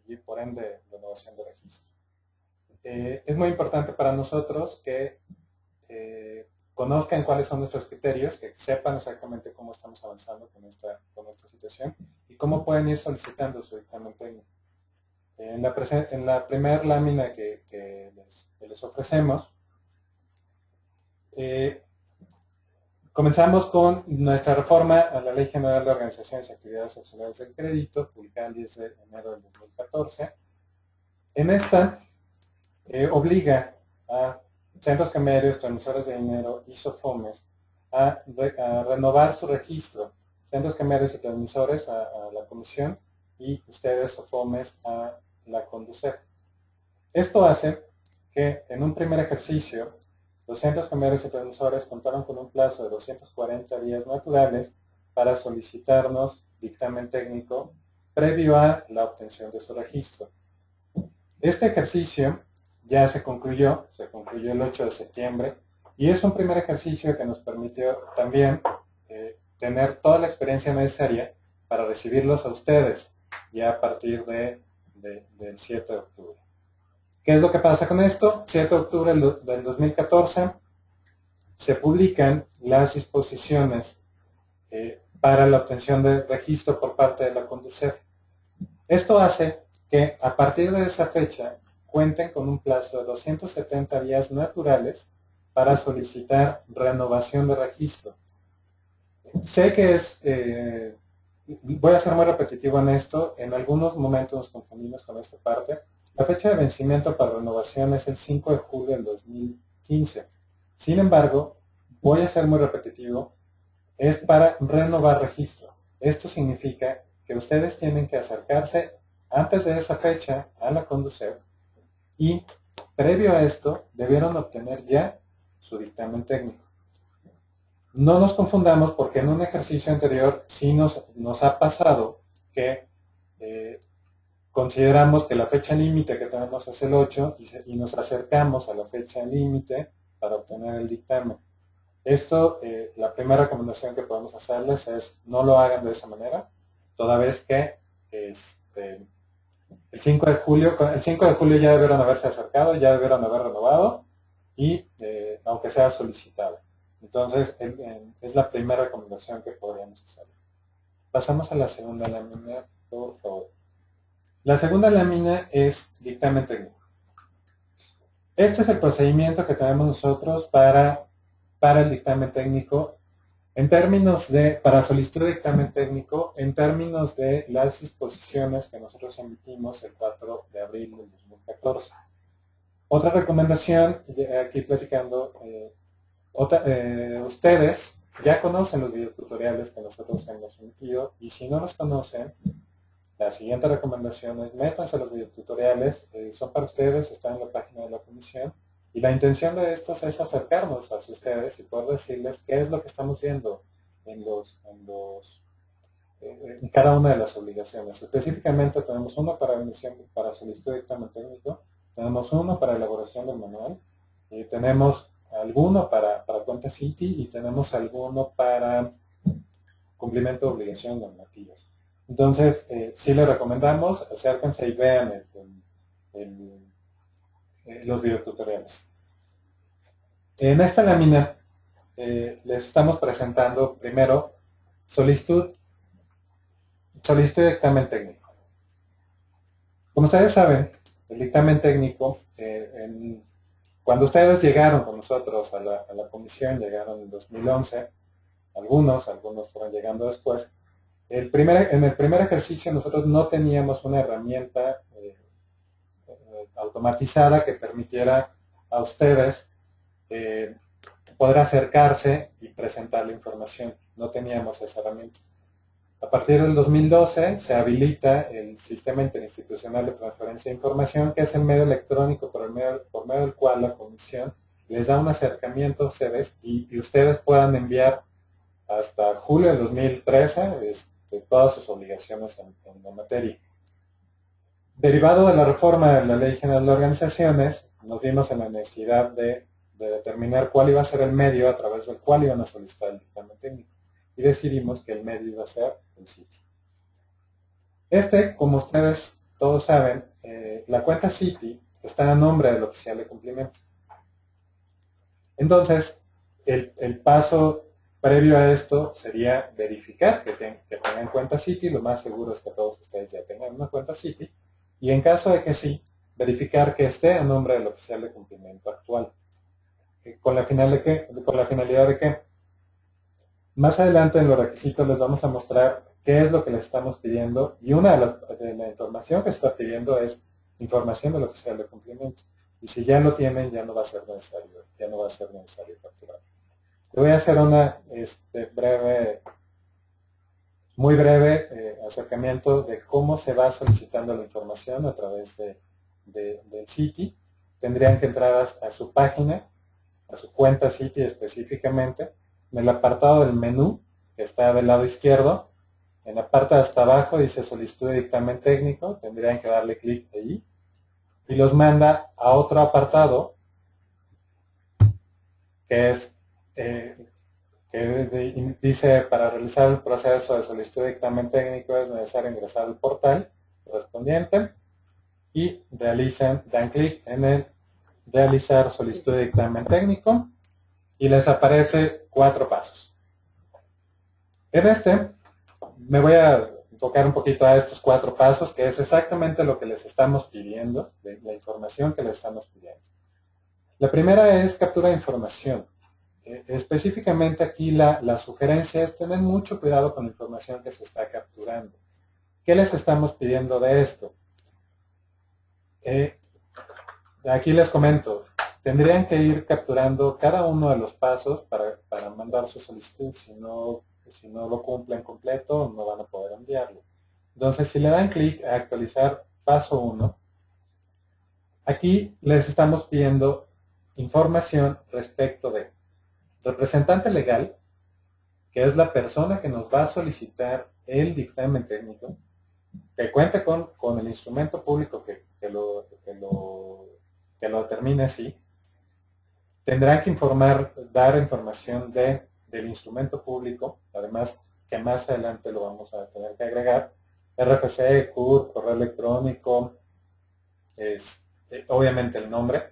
y por ende renovación de registro. Es muy importante para nosotros que conozcan cuáles son nuestros criterios, que sepan exactamente cómo estamos avanzando con esta situación y cómo pueden ir solicitando su dictamen técnico. En la primera lámina que les ofrecemos, comenzamos con nuestra reforma a la Ley General de Organizaciones y Actividades Auxiliares del Crédito, publicada el 10 de enero del 2014. En esta obliga a centros cambiarios, transmisores de dinero y SOFOMES a renovar su registro. Centros cambiarios y transmisores a la Comisión y ustedes, SOFOMES, a la CONDUCEF. Esto hace que en un primer ejercicio los centros cambiarios y transmisores contaron con un plazo de 240 días naturales para solicitarnos dictamen técnico previo a la obtención de su registro. Este ejercicio ya se concluyó el 8 de septiembre, y es un primer ejercicio que nos permitió también tener toda la experiencia necesaria para recibirlos a ustedes ya a partir del 7 de octubre. ¿Qué es lo que pasa con esto? 7 de octubre del 2014 se publican las disposiciones para la obtención de registro por parte de la CONDUCEF. Esto hace que a partir de esa fecha cuenten con un plazo de 270 días naturales para solicitar renovación de registro. Sé que voy a ser muy repetitivo en esto, en algunos momentos nos confundimos con esta parte. La fecha de vencimiento para renovación es el 5 de julio del 2015. Sin embargo, voy a ser muy repetitivo, es para renovar registro. Esto significa que ustedes tienen que acercarse antes de esa fecha a la CONDUCEF y previo a esto debieron obtener ya su dictamen técnico. No nos confundamos porque en un ejercicio anterior sí nos ha pasado que consideramos que la fecha límite que tenemos es el 8 y nos acercamos a la fecha límite para obtener el dictamen. Esto, la primera recomendación que podemos hacerles es no lo hagan de esa manera, toda vez que el 5 de julio ya debieron haberse acercado, ya debieron haber renovado y aunque sea solicitado. Entonces, es la primera recomendación que podríamos hacer. Pasamos a la segunda lámina, por favor. La segunda lámina es dictamen técnico. Este es el procedimiento que tenemos nosotros para el dictamen técnico en términos para solicitud de dictamen técnico, en términos de las disposiciones que nosotros emitimos el 4 de abril del 2014. Otra recomendación, aquí platicando, ustedes ya conocen los videotutoriales que nosotros hemos emitido, y si no los conocen, la siguiente recomendación es métanse a los videotutoriales, son para ustedes, están en la página de la comisión, y la intención de estos es acercarnos a ustedes y poder decirles qué es lo que estamos viendo en cada una de las obligaciones. Específicamente tenemos uno para solicitud de dictamen técnico, tenemos uno para elaboración del manual, y tenemos alguno para cuenta Citi, y tenemos alguno para cumplimiento de obligaciones normativas. Entonces, sí les recomendamos, acérquense y vean los videotutoriales. En esta lámina les estamos presentando primero solicitud de dictamen técnico. Como ustedes saben, el dictamen técnico, cuando ustedes llegaron con nosotros a la comisión, llegaron en 2011, algunos fueron llegando después. En el primer ejercicio nosotros no teníamos una herramienta automatizada que permitiera a ustedes poder acercarse y presentar la información. No teníamos esa herramienta. A partir del 2012 se habilita el Sistema Interinstitucional de Transferencia de Información, que es el medio electrónico por medio del cual la comisión les da un acercamiento a ustedes y ustedes puedan enviar hasta julio del 2013 todas sus obligaciones en la materia. Derivado de la reforma de la Ley General de Organizaciones, nos vimos en la necesidad de determinar cuál iba a ser el medio a través del cual iban a solicitar el dictamen técnico, y decidimos que el medio iba a ser el sitio. Como ustedes todos saben, la cuenta Citi está a nombre del oficial de cumplimiento. Entonces, el paso previo a esto sería verificar que tengan cuenta Citi. Lo más seguro es que todos ustedes ya tengan una cuenta Citi. Y en caso de que sí, verificar que esté a nombre del oficial de cumplimiento actual. Con la finalidad de que más adelante en los requisitos les vamos a mostrar qué es lo que les estamos pidiendo. Y una de la información que se está pidiendo es información del oficial de cumplimiento. Y si ya lo tienen, ya no va a ser necesario capturar. Le voy a hacer una muy breve acercamiento de cómo se va solicitando la información a través del Citi. Tendrían que entrar a su página, a su cuenta Citi específicamente, en el apartado del menú, que está del lado izquierdo, en la parte de hasta abajo dice solicitud de dictamen técnico, tendrían que darle clic ahí, y los manda a otro apartado, que es que dice, para realizar el proceso de solicitud de dictamen técnico es necesario ingresar al portal correspondiente y dan clic en el realizar solicitud de dictamen técnico y les aparece 4 pasos. En me voy a enfocar un poquito a estos 4 pasos, que es exactamente lo que les estamos pidiendo, la información que les estamos pidiendo. La primera es captura de información. Específicamente aquí la sugerencia es tener mucho cuidado con la información que se está capturando. ¿Qué les estamos pidiendo de esto? Aquí les comento, tendrían que ir capturando cada uno de los pasos para mandar su solicitud. Si no lo cumplen completo, no van a poder enviarlo. Entonces, si le dan clic a actualizar paso 1, aquí les estamos pidiendo información respecto de representante legal, que es la persona que nos va a solicitar el dictamen técnico, que cuente con el instrumento público que lo determine así. Tendrán que dar información del instrumento público, además que más adelante lo vamos a tener que agregar, RFC, CURP, correo electrónico, obviamente el nombre,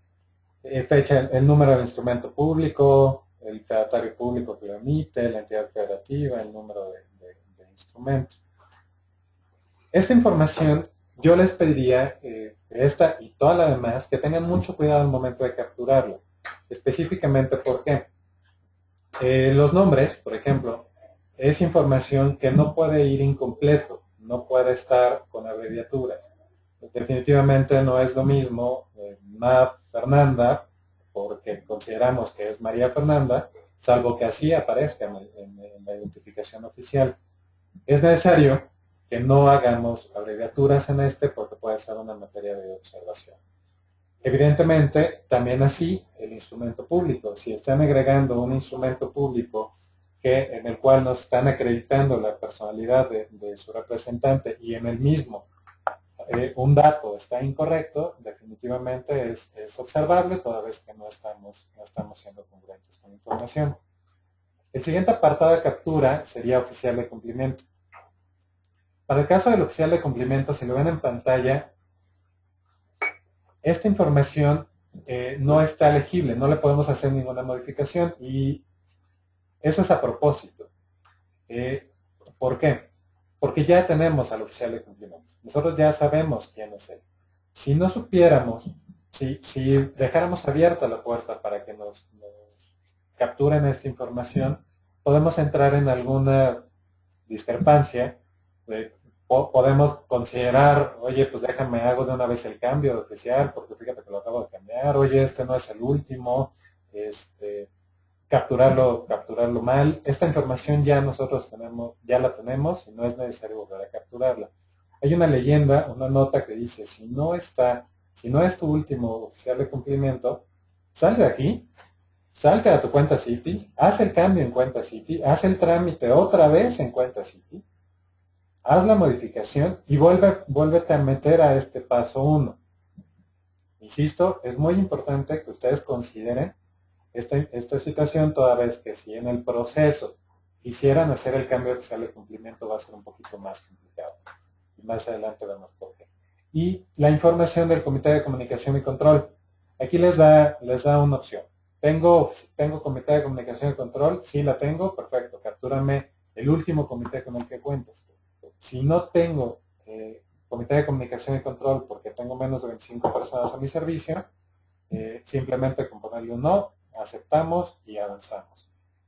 fecha, el número del instrumento público, el fedatario público que lo emite, la entidad federativa, el número de instrumento. Esta información yo les pediría, esta y toda la demás, que tengan mucho cuidado al momento de capturarlo. Específicamente, ¿por qué? Los nombres, por ejemplo, es información que no puede ir incompleto, no puede estar con abreviaturas. Definitivamente no es lo mismo MAP Fernanda, porque consideramos que es María Fernanda, salvo que así aparezca en la identificación oficial. Es necesario que no hagamos abreviaturas en porque puede ser una materia de observación. Evidentemente, también así el instrumento público. Si están agregando un instrumento público en el cual nos están acreditando la personalidad de su representante y en el mismo un dato está incorrecto, definitivamente es observable, toda vez que no estamos siendo congruentes con la información. El siguiente apartado de captura sería oficial de cumplimiento. Para el caso del oficial de cumplimiento, si lo ven en pantalla, esta información no está legible, no le podemos hacer ninguna modificación y eso es a propósito. ¿Por qué? Porque ya tenemos al oficial de cumplimiento. Nosotros ya sabemos quién es él. Si no supiéramos, si dejáramos abierta la puerta para que nos capturen esta información, podemos entrar en alguna discrepancia. Podemos considerar, oye, pues hago de una vez el cambio de oficial, porque fíjate que lo acabo de cambiar, oye, este no es el último, capturarlo mal. Esta información ya nosotros ya la tenemos y no es necesario volver a capturarla. Hay una leyenda, una nota que dice, si no es tu último oficial de cumplimiento, sal de aquí, salte a tu cuenta Citi, haz el cambio en cuenta Citi, haz el trámite otra vez en cuenta Citi, haz la modificación y vuélvete a meter a este paso 1. Insisto, es muy importante que ustedes consideren esta situación, toda vez que si en el proceso quisieran hacer el cambio oficial de cumplimiento va a ser un poquito más complicado. Y más adelante vemos por qué. y la información del Comité de Comunicación y Control. Aquí les da una opción. ¿Tengo Comité de Comunicación y Control? Sí, la tengo, perfecto. Captúrame el último comité con el que cuentes. Si no tengo Comité de Comunicación y Control porque tengo menos de 25 personas a mi servicio, simplemente con ponerle un no, aceptamos y avanzamos.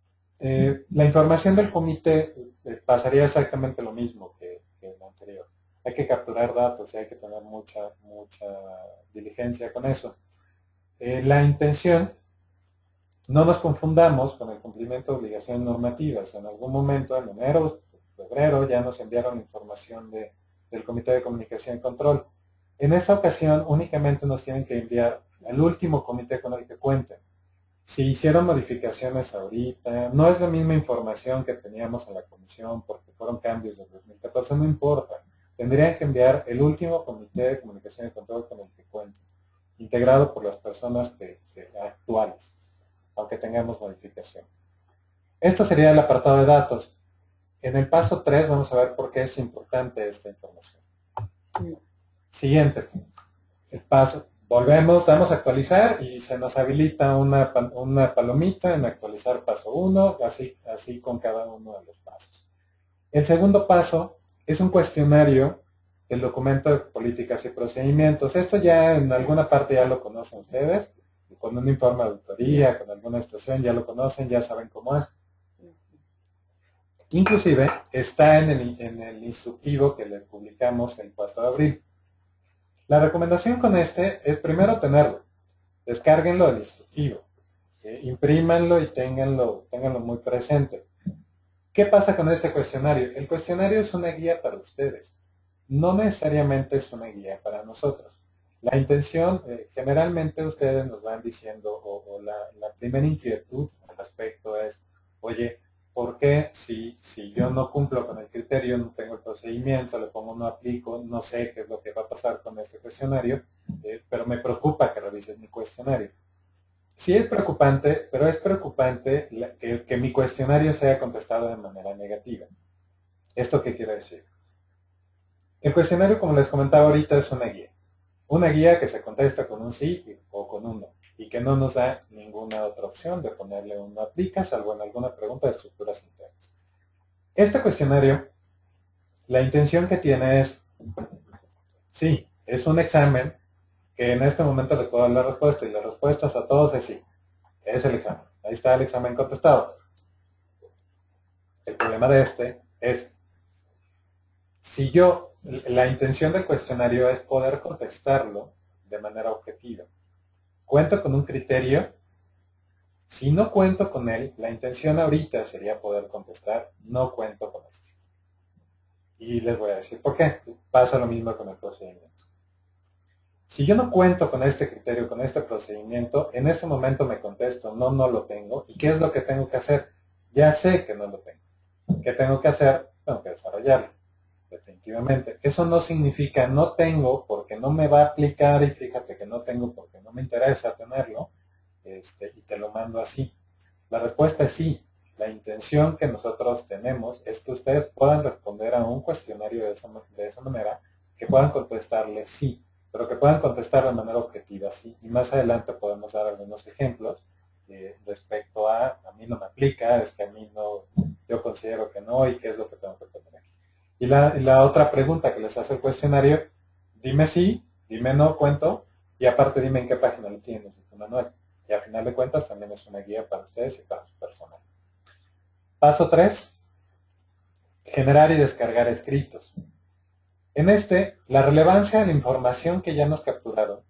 La información del comité pasaría exactamente lo mismo que el anterior. Hay que capturar datos y hay que tener mucha diligencia con eso. La intención, no nos confundamos con el cumplimiento de obligaciones normativas. En algún momento, en enero, febrero, ya nos enviaron información del Comité de Comunicación y Control. En esta ocasión, únicamente nos tienen que enviar el último comité con el que cuenten. Si hicieron modificaciones ahorita, no es la misma información que teníamos en la comisión porque fueron cambios del 2014, no importa. Tendrían que enviar el último comité de comunicación y control con el que cuenten, integrado por las personas actuales, aunque tengamos modificación. Esto sería el apartado de datos. En el paso 3 vamos a ver por qué es importante esta información. Siguiente. El paso. Volvemos, damos a actualizar y se nos habilita una palomita en actualizar paso 1, así con cada uno de los pasos. El segundo paso es un cuestionario del documento de políticas y procedimientos. Esto ya en alguna parte ya lo conocen ustedes, con un informe de auditoría, con alguna situación ya lo conocen, ya saben cómo es. Inclusive está en el instructivo que le publicamos el 4 de abril. La recomendación con este es primero tenerlo, descárguenlo del instructivo, imprímanlo y ténganlo muy presente. ¿Qué pasa con este cuestionario? El cuestionario es una guía para ustedes, no necesariamente es una guía para nosotros. La intención, generalmente ustedes nos van diciendo, o la primera inquietud al respecto es, oye, ¿por qué si yo no cumplo con el criterio, no tengo el procedimiento, le pongo no aplico, no sé qué es lo que va a pasar con este cuestionario, pero me preocupa que revises mi cuestionario? Sí es preocupante, pero es preocupante que mi cuestionario sea contestado de manera negativa. ¿Esto qué quiere decir? El cuestionario, como les comentaba ahorita, es una guía. Una guía que se contesta con un sí o con un no, y que no nos da ninguna otra opción de ponerle un no aplica, salvo en alguna pregunta de estructuras internas. Este cuestionario, la intención que tiene es, sí, es un examen que en este momento les puedo dar la respuesta, y las respuestas a todos es sí, es el examen. Ahí está el examen contestado. El problema de este es, si la intención del cuestionario es poder contestarlo de manera objetiva, ¿cuento con un criterio? Si no cuento con él, la intención ahorita sería poder contestar, no cuento con esto. Y les voy a decir por qué. Pasa lo mismo con el procedimiento. Si yo no cuento con este criterio, con este procedimiento, en ese momento me contesto, no lo tengo. ¿Y qué es lo que tengo que hacer? Ya sé que no lo tengo. ¿Qué tengo que hacer? Tengo que desarrollarlo. Definitivamente. Eso no significa no tengo porque no me va a aplicar, y fíjate que no tengo porque no me interesa tenerlo, y te lo mando así. La respuesta es sí. La intención que nosotros tenemos es que ustedes puedan responder a un cuestionario de esa manera, que puedan contestarle sí, pero que puedan contestar de manera objetiva sí. Y más adelante podemos dar algunos ejemplos respecto a mí no me aplica, es que a mí no, yo considero que no, y qué es lo que tengo que poner aquí. Y la otra pregunta que les hace el cuestionario, dime sí, dime no, cuento, y aparte dime en qué página lo tienes en tu manual. Y al final de cuentas también es una guía para ustedes y para su personal. Paso 3, generar y descargar escritos. En la relevancia de la información que ya nos capturaron.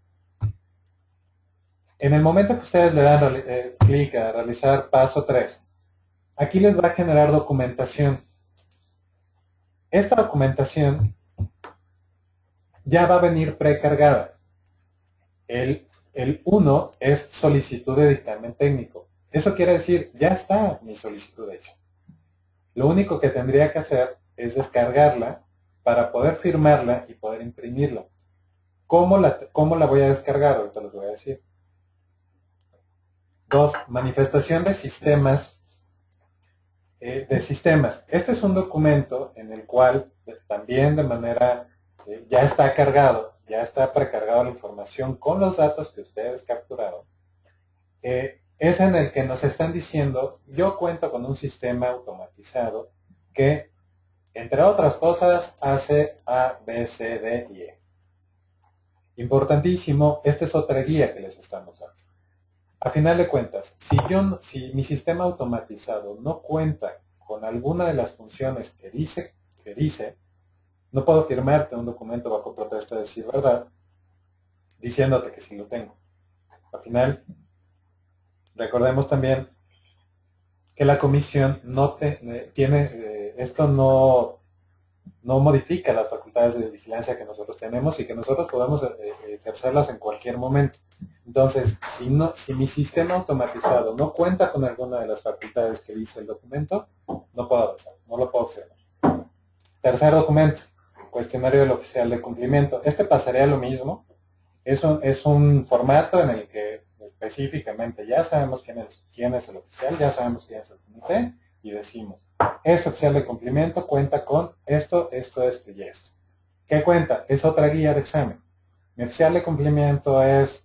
En el momento que ustedes le dan clic a realizar paso 3, aquí les va a generar documentación. Esta documentación ya va a venir precargada. El 1 es solicitud de dictamen técnico. Eso quiere decir, ya está mi solicitud hecha. Lo único que tendría que hacer es descargarla para poder firmarla y poder imprimirla. ¿Cómo la voy a descargar? Ahorita les voy a decir. 2. Manifestación de sistemas. Este es un documento en el cual también de manera ya está cargado, ya está precargada la información con los datos que ustedes capturaron, es en el que nos están diciendo, yo cuento con un sistema automatizado que, entre otras cosas, hace A, B, C, D y E. Importantísimo, esta es otra guía que les estamos dando. A final de cuentas, si mi sistema automatizado no cuenta con alguna de las funciones que dice, no puedo firmarte un documento bajo protesta de decir verdad, diciéndote que sí lo tengo. Al final, recordemos también que la comisión no tiene, esto no modifica las facultades de vigilancia que nosotros tenemos y que nosotros podemos ejercerlas en cualquier momento. Entonces, si mi sistema automatizado no cuenta con alguna de las facultades que dice el documento, no puedo avanzar, no lo puedo firmar. Tercer documento, cuestionario del oficial de cumplimiento. Este pasaría lo mismo. Es un formato en el que específicamente ya sabemos quién es el oficial, ya sabemos quién es el comité y decimos, este oficial de cumplimiento cuenta con esto, esto, esto y esto. ¿Qué cuenta? Es otra guía de examen. Mi oficial de cumplimiento es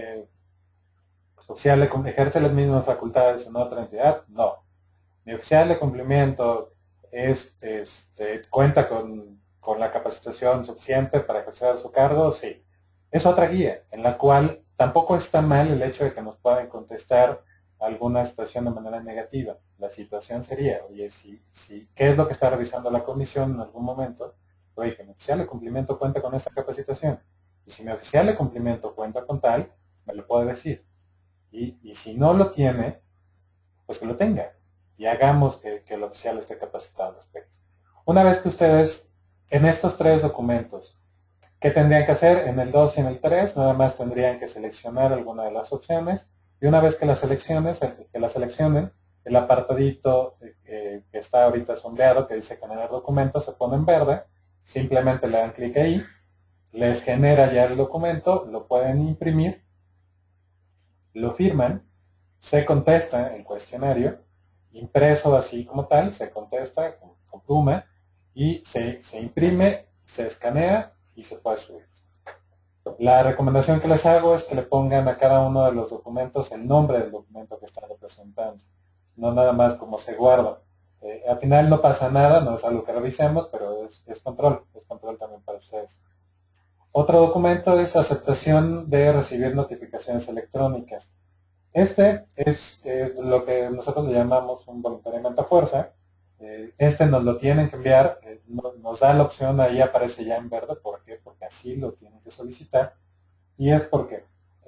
ejerce las mismas facultades en otra entidad. No. Mi oficial de cumplimiento cuenta con la capacitación suficiente para ejercer su cargo. Sí. Es otra guía en la cual tampoco está mal el hecho de que nos puedan contestar alguna situación de manera negativa. La situación sería, oye, ¿qué es lo que está revisando la comisión en algún momento? Oye, que mi oficial de cumplimiento cuenta con esta capacitación. Y si mi oficial de cumplimiento cuenta con tal, me lo puede decir. Y si no lo tiene, pues que lo tenga. Y hagamos que el oficial esté capacitado al respecto. Una vez que ustedes, en estos tres documentos, ¿qué tendrían que hacer? En el 2 y en el 3, nada más tendrían que seleccionar alguna de las opciones. Y una vez que la seleccionen, el apartadito que está ahorita sombreado, que dice generar documento, se pone en verde. Simplemente le dan clic ahí, les genera ya el documento, lo pueden imprimir, lo firman, se contesta el cuestionario, impreso así como tal, se contesta con pluma y se imprime, se escanea y se puede subir. La recomendación que les hago es que le pongan a cada uno de los documentos el nombre del documento que están representando, no nada más como se guarda. Al final no pasa nada, no es algo que revisemos, pero es control también para ustedes. Otro documento es aceptación de recibir notificaciones electrónicas. Este es lo que nosotros le llamamos un voluntariamente a fuerza. Este nos lo tienen que enviar, nos da la opción, ahí aparece ya en verde. ¿Por qué? Porque así lo tienen que solicitar. Y es porque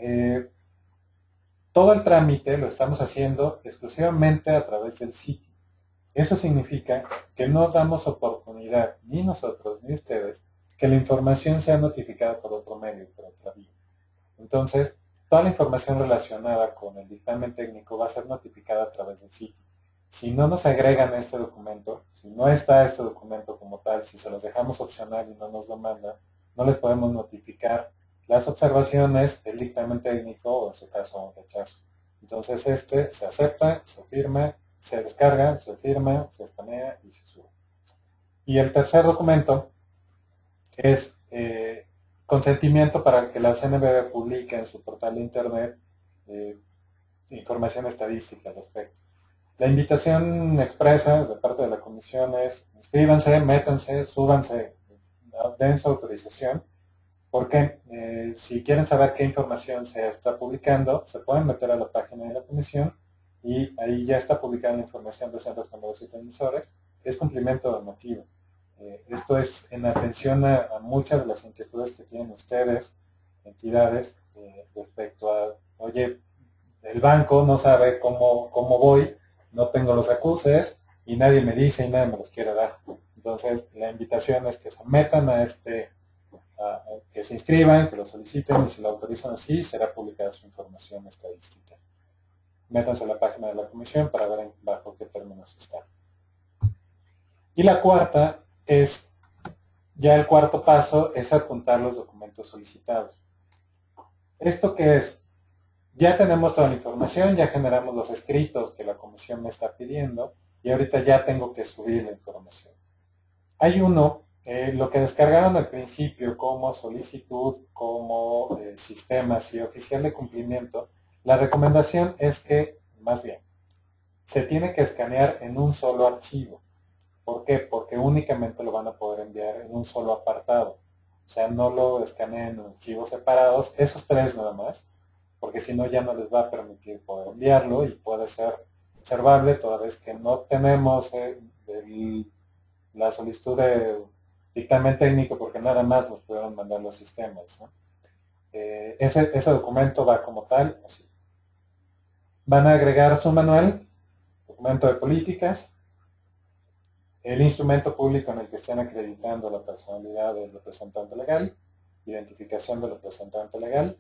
todo el trámite lo estamos haciendo exclusivamente a través del sitio. Eso significa que no damos oportunidad, ni nosotros ni ustedes, que la información sea notificada por otro medio, por otra vía. Entonces, toda la información relacionada con el dictamen técnico va a ser notificada a través del sitio. Si no nos agregan este documento, si no está este documento como tal, si se los dejamos opcional y no nos lo mandan, no les podemos notificar las observaciones, el dictamen técnico o en su caso un rechazo. Entonces este se acepta, se firma, se descarga, se firma, se escanea y se sube. Y el tercer documento es consentimiento para que la CNBV publique en su portal de internet información estadística al respecto. La invitación expresa de parte de la comisión es inscríbanse, métanse, súbanse, den su autorización, porque si quieren saber qué información se está publicando, se pueden meter a la página de la comisión y ahí ya está publicada la información de centros con y emisores. Es cumplimiento normativo. Esto es en atención a muchas de las inquietudes que tienen ustedes, entidades, respecto a, oye, el banco no sabe cómo voy, no tengo los acuses y nadie me dice y nadie me los quiere dar. Entonces, la invitación es que se metan que se inscriban, que lo soliciten y si lo autorizan así, será publicada su información estadística. Métanse a la página de la comisión para ver bajo qué términos está. Y la cuarta es, ya el cuarto paso es adjuntar los documentos solicitados. ¿Esto qué es? Ya tenemos toda la información, ya generamos los escritos que la comisión me está pidiendo y ahorita ya tengo que subir la información. Hay uno Lo que descargaron al principio como solicitud, como sistema así oficial de cumplimiento, la recomendación es que, más bien, se tiene que escanear en un solo archivo. ¿Por qué? Porque únicamente lo van a poder enviar en un solo apartado. O sea, no lo escaneen en archivos separados, esos tres nada más, porque si no ya no les va a permitir poder enviarlo y puede ser observable toda vez que no tenemos la solicitud de dictamen técnico porque nada más nos pudieron mandar los sistemas, ¿no? Ese documento va como tal, así. Van a agregar su manual, documento de políticas, el instrumento público en el que estén acreditando la personalidad del representante legal, identificación del representante legal,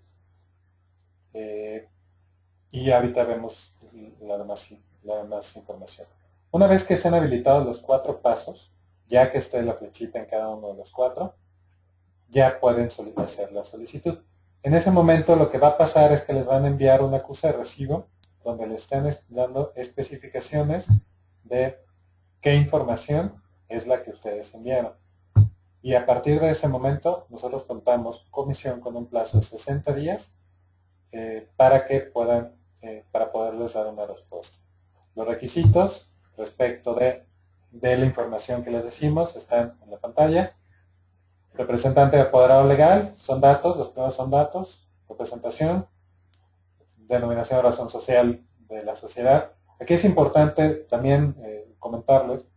y ahorita vemos la demás información. Una vez que estén habilitados los 4 pasos, ya que esté la flechita en cada uno de los 4, ya pueden hacer la solicitud. En ese momento lo que va a pasar es que les van a enviar un acuse de recibo donde les están dando especificaciones de qué información es la que ustedes enviaron. Y a partir de ese momento nosotros contamos comisión con un plazo de 60 días para poderles dar una respuesta. Los requisitos respecto de la información que les decimos están en la pantalla. Representante de apoderado legal, son datos, los primeros son datos, representación, denominación de razón social de la sociedad. Aquí es importante también comentarles,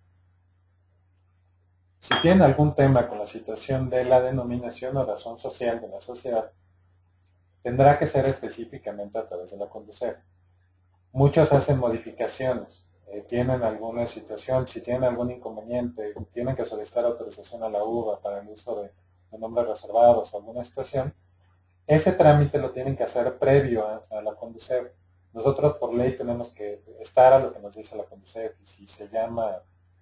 si tienen algún tema con la situación de la denominación o razón social de la sociedad, tendrá que ser específicamente a través de la Conducef. Muchos hacen modificaciones, tienen alguna situación, si tienen algún inconveniente, tienen que solicitar autorización a la UVA para el uso de nombres reservados o alguna situación, ese trámite lo tienen que hacer previo a la Conducef. Nosotros por ley tenemos que estar a lo que nos dice la Conducef, y si se llama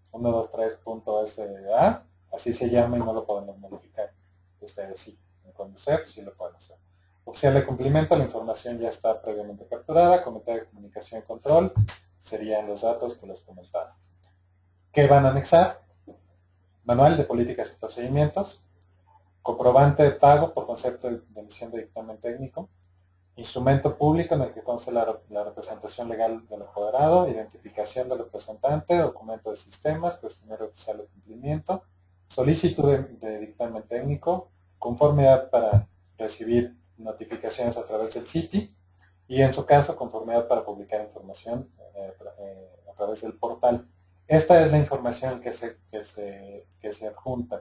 123.SA, así se llama y no lo podemos modificar. Ustedes sí, en Conducef sí lo pueden hacer. Oficial de cumplimiento, la información ya está previamente capturada, comité de comunicación y control, serían los datos que les comentaba. ¿Qué van a anexar? Manual de políticas y procedimientos, comprobante de pago por concepto de emisión de dictamen técnico, instrumento público en el que conste la representación legal del apoderado, identificación del representante, documento de sistemas, cuestionario oficial de cumplimiento, solicitud de dictamen técnico, conformidad para recibir notificaciones a través del CITI y en su caso conformidad para publicar información a través del portal. Esta es la información que se adjunta.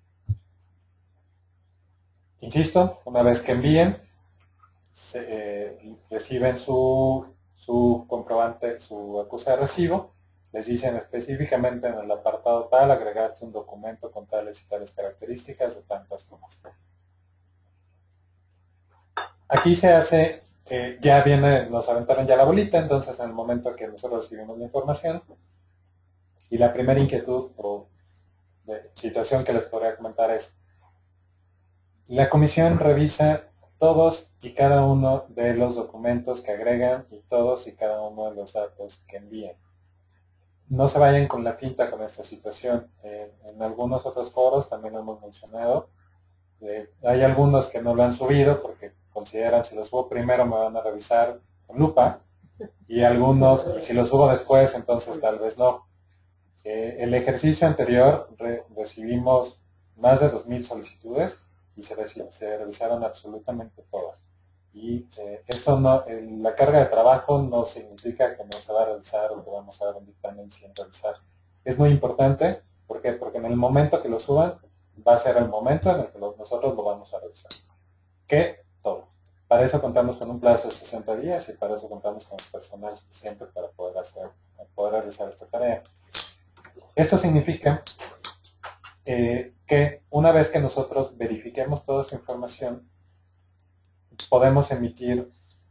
Insisto, una vez que envíen, reciben su comprobante, su acuse de recibo, les dicen específicamente en el apartado tal, agregaste un documento con tales y tales características de tantas formas. Aquí se hace, ya viene, nos aventaron ya la bolita, entonces en el momento que nosotros recibimos la información, y la primera inquietud o situación que les podría comentar es, la comisión revisa todos y cada uno de los documentos que agregan y todos y cada uno de los datos que envían. No se vayan con la finta con esta situación. En algunos otros foros también lo hemos mencionado. Hay algunos que no lo han subido porque consideran si lo subo primero me van a revisar con lupa, y algunos si lo subo después entonces tal vez no. El ejercicio anterior recibimos más de 2,000 solicitudes y se revisaron absolutamente todas. Y eso no, la carga de trabajo no significa que no se va a revisar o que vamos a dar un dictamen sin revisar. Es muy importante, ¿por qué? Porque en el momento que lo suban va a ser el momento en el que nosotros lo vamos a revisar. ¿Qué? Todo. Para eso contamos con un plazo de 60 días y para eso contamos con personal suficiente para poder realizar esta tarea. Esto significa que una vez que nosotros verifiquemos toda esta información, podemos emitir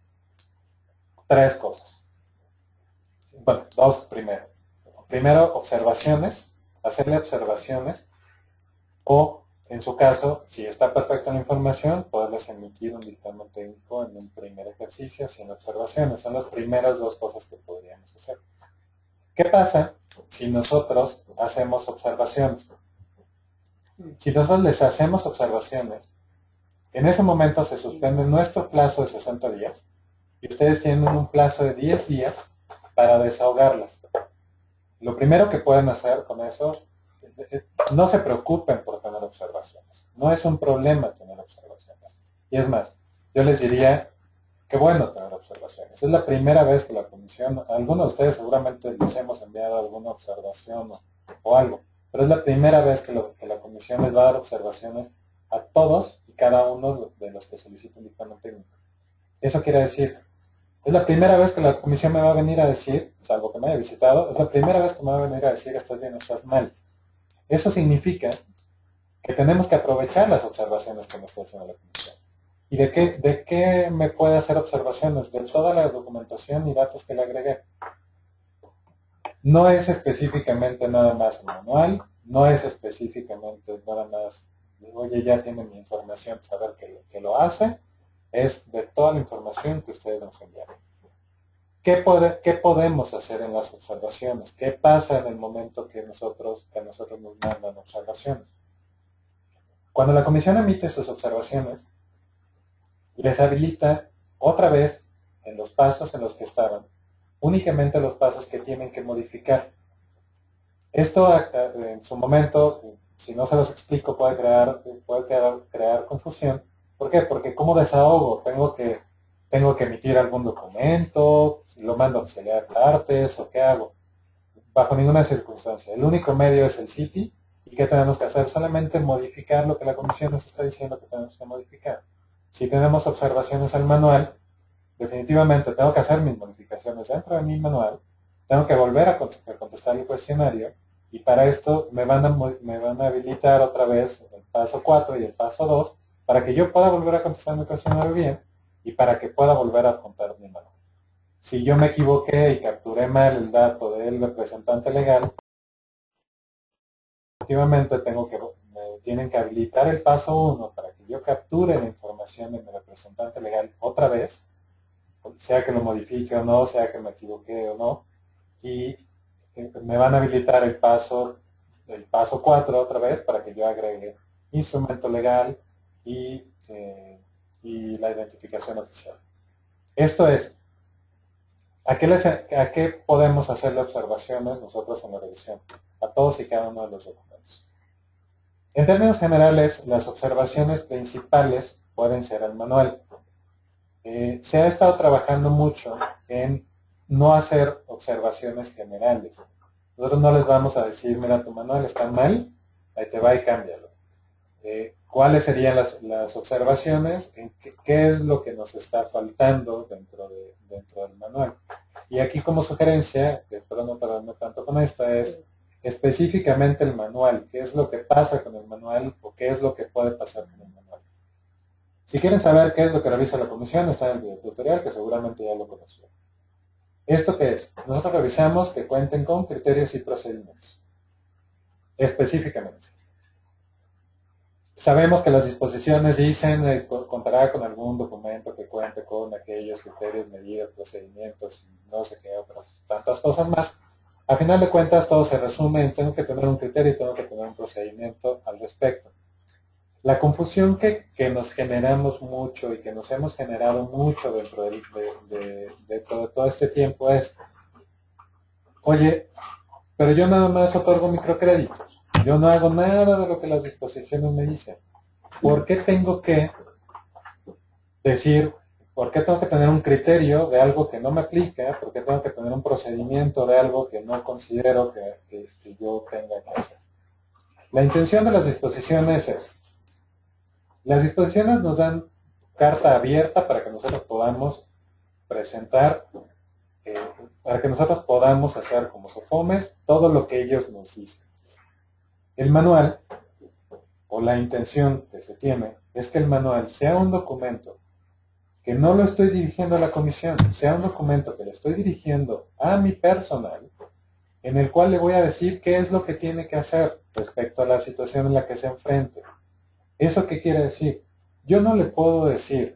3 cosas. Bueno, 2 primero. Primero, observaciones, hacerle observaciones, o en su caso, si está perfecta la información, poderles emitir un dictamen técnico en un primer ejercicio sin observaciones. Son las primeras 2 cosas que podríamos hacer. ¿Qué pasa si nosotros hacemos observaciones? Si nosotros les hacemos observaciones, en ese momento se suspende nuestro plazo de 60 días y ustedes tienen un plazo de 10 días para desahogarlas. Lo primero que pueden hacer con eso, no se preocupen por tener observaciones. No es un problema tener observaciones. Y es más, yo les diría que bueno tener observaciones. Es la primera vez que la comisión, a algunos de ustedes seguramente les hemos enviado alguna observación o algo, pero es la primera vez que la comisión les va a dar observaciones a todos y cada uno de los que soliciten dictamen técnico. Eso quiere decir, es la primera vez que la comisión me va a venir a decir, salvo que me haya visitado, es la primera vez que me va a venir a decir estás bien, estás mal. Eso significa que tenemos que aprovechar las observaciones que nos está haciendo la comisión. ¿Y de qué me puede hacer observaciones? De toda la documentación y datos que le agregué. No es específicamente nada más el manual, no es específicamente nada más, oye, ya tiene mi información, saber que lo hace, es de toda la información que ustedes nos enviaron. ¿Qué podemos hacer en las observaciones? ¿Qué pasa en el momento que a nosotros nos mandan observaciones? Cuando la comisión emite sus observaciones, les habilita otra vez en los pasos en los que estaban, únicamente los pasos que tienen que modificar. Esto en su momento, si no se los explico, puede crear confusión. ¿Por qué? Porque ¿cómo desahogo? Tengo que emitir algún documento, lo mando a auxiliar partes o qué hago. Bajo ninguna circunstancia. El único medio es el CITI. ¿Y qué tenemos que hacer? Solamente modificar lo que la comisión nos está diciendo que tenemos que modificar. Si tenemos observaciones al manual, definitivamente tengo que hacer mis modificaciones dentro de mi manual, tengo que volver a contestar el cuestionario y para esto me van a habilitar otra vez el paso 4 y el paso 2 para que yo pueda volver a contestar mi cuestionario bien y para que pueda volver a adjuntar mi manual. Si yo me equivoqué y capturé mal el dato del representante legal, efectivamente me tienen que habilitar el paso 1 para que yo capture la información de mi representante legal otra vez, sea que lo modifique o no, sea que me equivoqué o no, y me van a habilitar el paso 4 otra vez para que yo agregue instrumento legal y la identificación oficial. Esto es, ¿a qué podemos hacerle observaciones nosotros en la revisión? A todos y cada uno de los documentos. En términos generales, las observaciones principales pueden ser al manual. Se ha estado trabajando mucho en no hacer observaciones generales. Nosotros no les vamos a decir, mira, tu manual está mal, ahí te va y cámbialo. ¿Cuáles serían las observaciones? ¿Qué es lo que nos está faltando dentro del manual? Y aquí como sugerencia, que espero no tardarme tanto con esta, es específicamente el manual. ¿Qué es lo que pasa con el manual o qué es lo que puede pasar con el manual? Si quieren saber qué es lo que revisa la comisión, está en el video tutorial, que seguramente ya lo conocieron. ¿Esto qué es? Nosotros revisamos que cuenten con criterios y procedimientos. Específicamente. Sabemos que las disposiciones dicen contará con algún documento que cuente con aquellos criterios, medidas, procedimientos y no sé qué otras tantas cosas más. A final de cuentas todo se resume en tengo que tener un criterio y tengo que tener un procedimiento al respecto. La confusión que nos generamos mucho y que nos hemos generado mucho dentro de todo este tiempo es, oye, pero yo nada más otorgo microcréditos. Yo no hago nada de lo que las disposiciones me dicen. ¿Por qué tengo que decir, por qué tengo que tener un criterio de algo que no me aplica? ¿Por qué tengo que tener un procedimiento de algo que no considero que yo tenga que hacer? La intención de las disposiciones es, las disposiciones nos dan carta abierta para que nosotros podamos presentar, para que nosotros podamos hacer como SOFOMES todo lo que ellos nos dicen. El manual, o la intención que se tiene, es que el manual sea un documento que no lo estoy dirigiendo a la comisión, sea un documento que le estoy dirigiendo a mi personal, en el cual le voy a decir qué es lo que tiene que hacer respecto a la situación en la que se enfrente. ¿Eso qué quiere decir? Yo no le puedo decir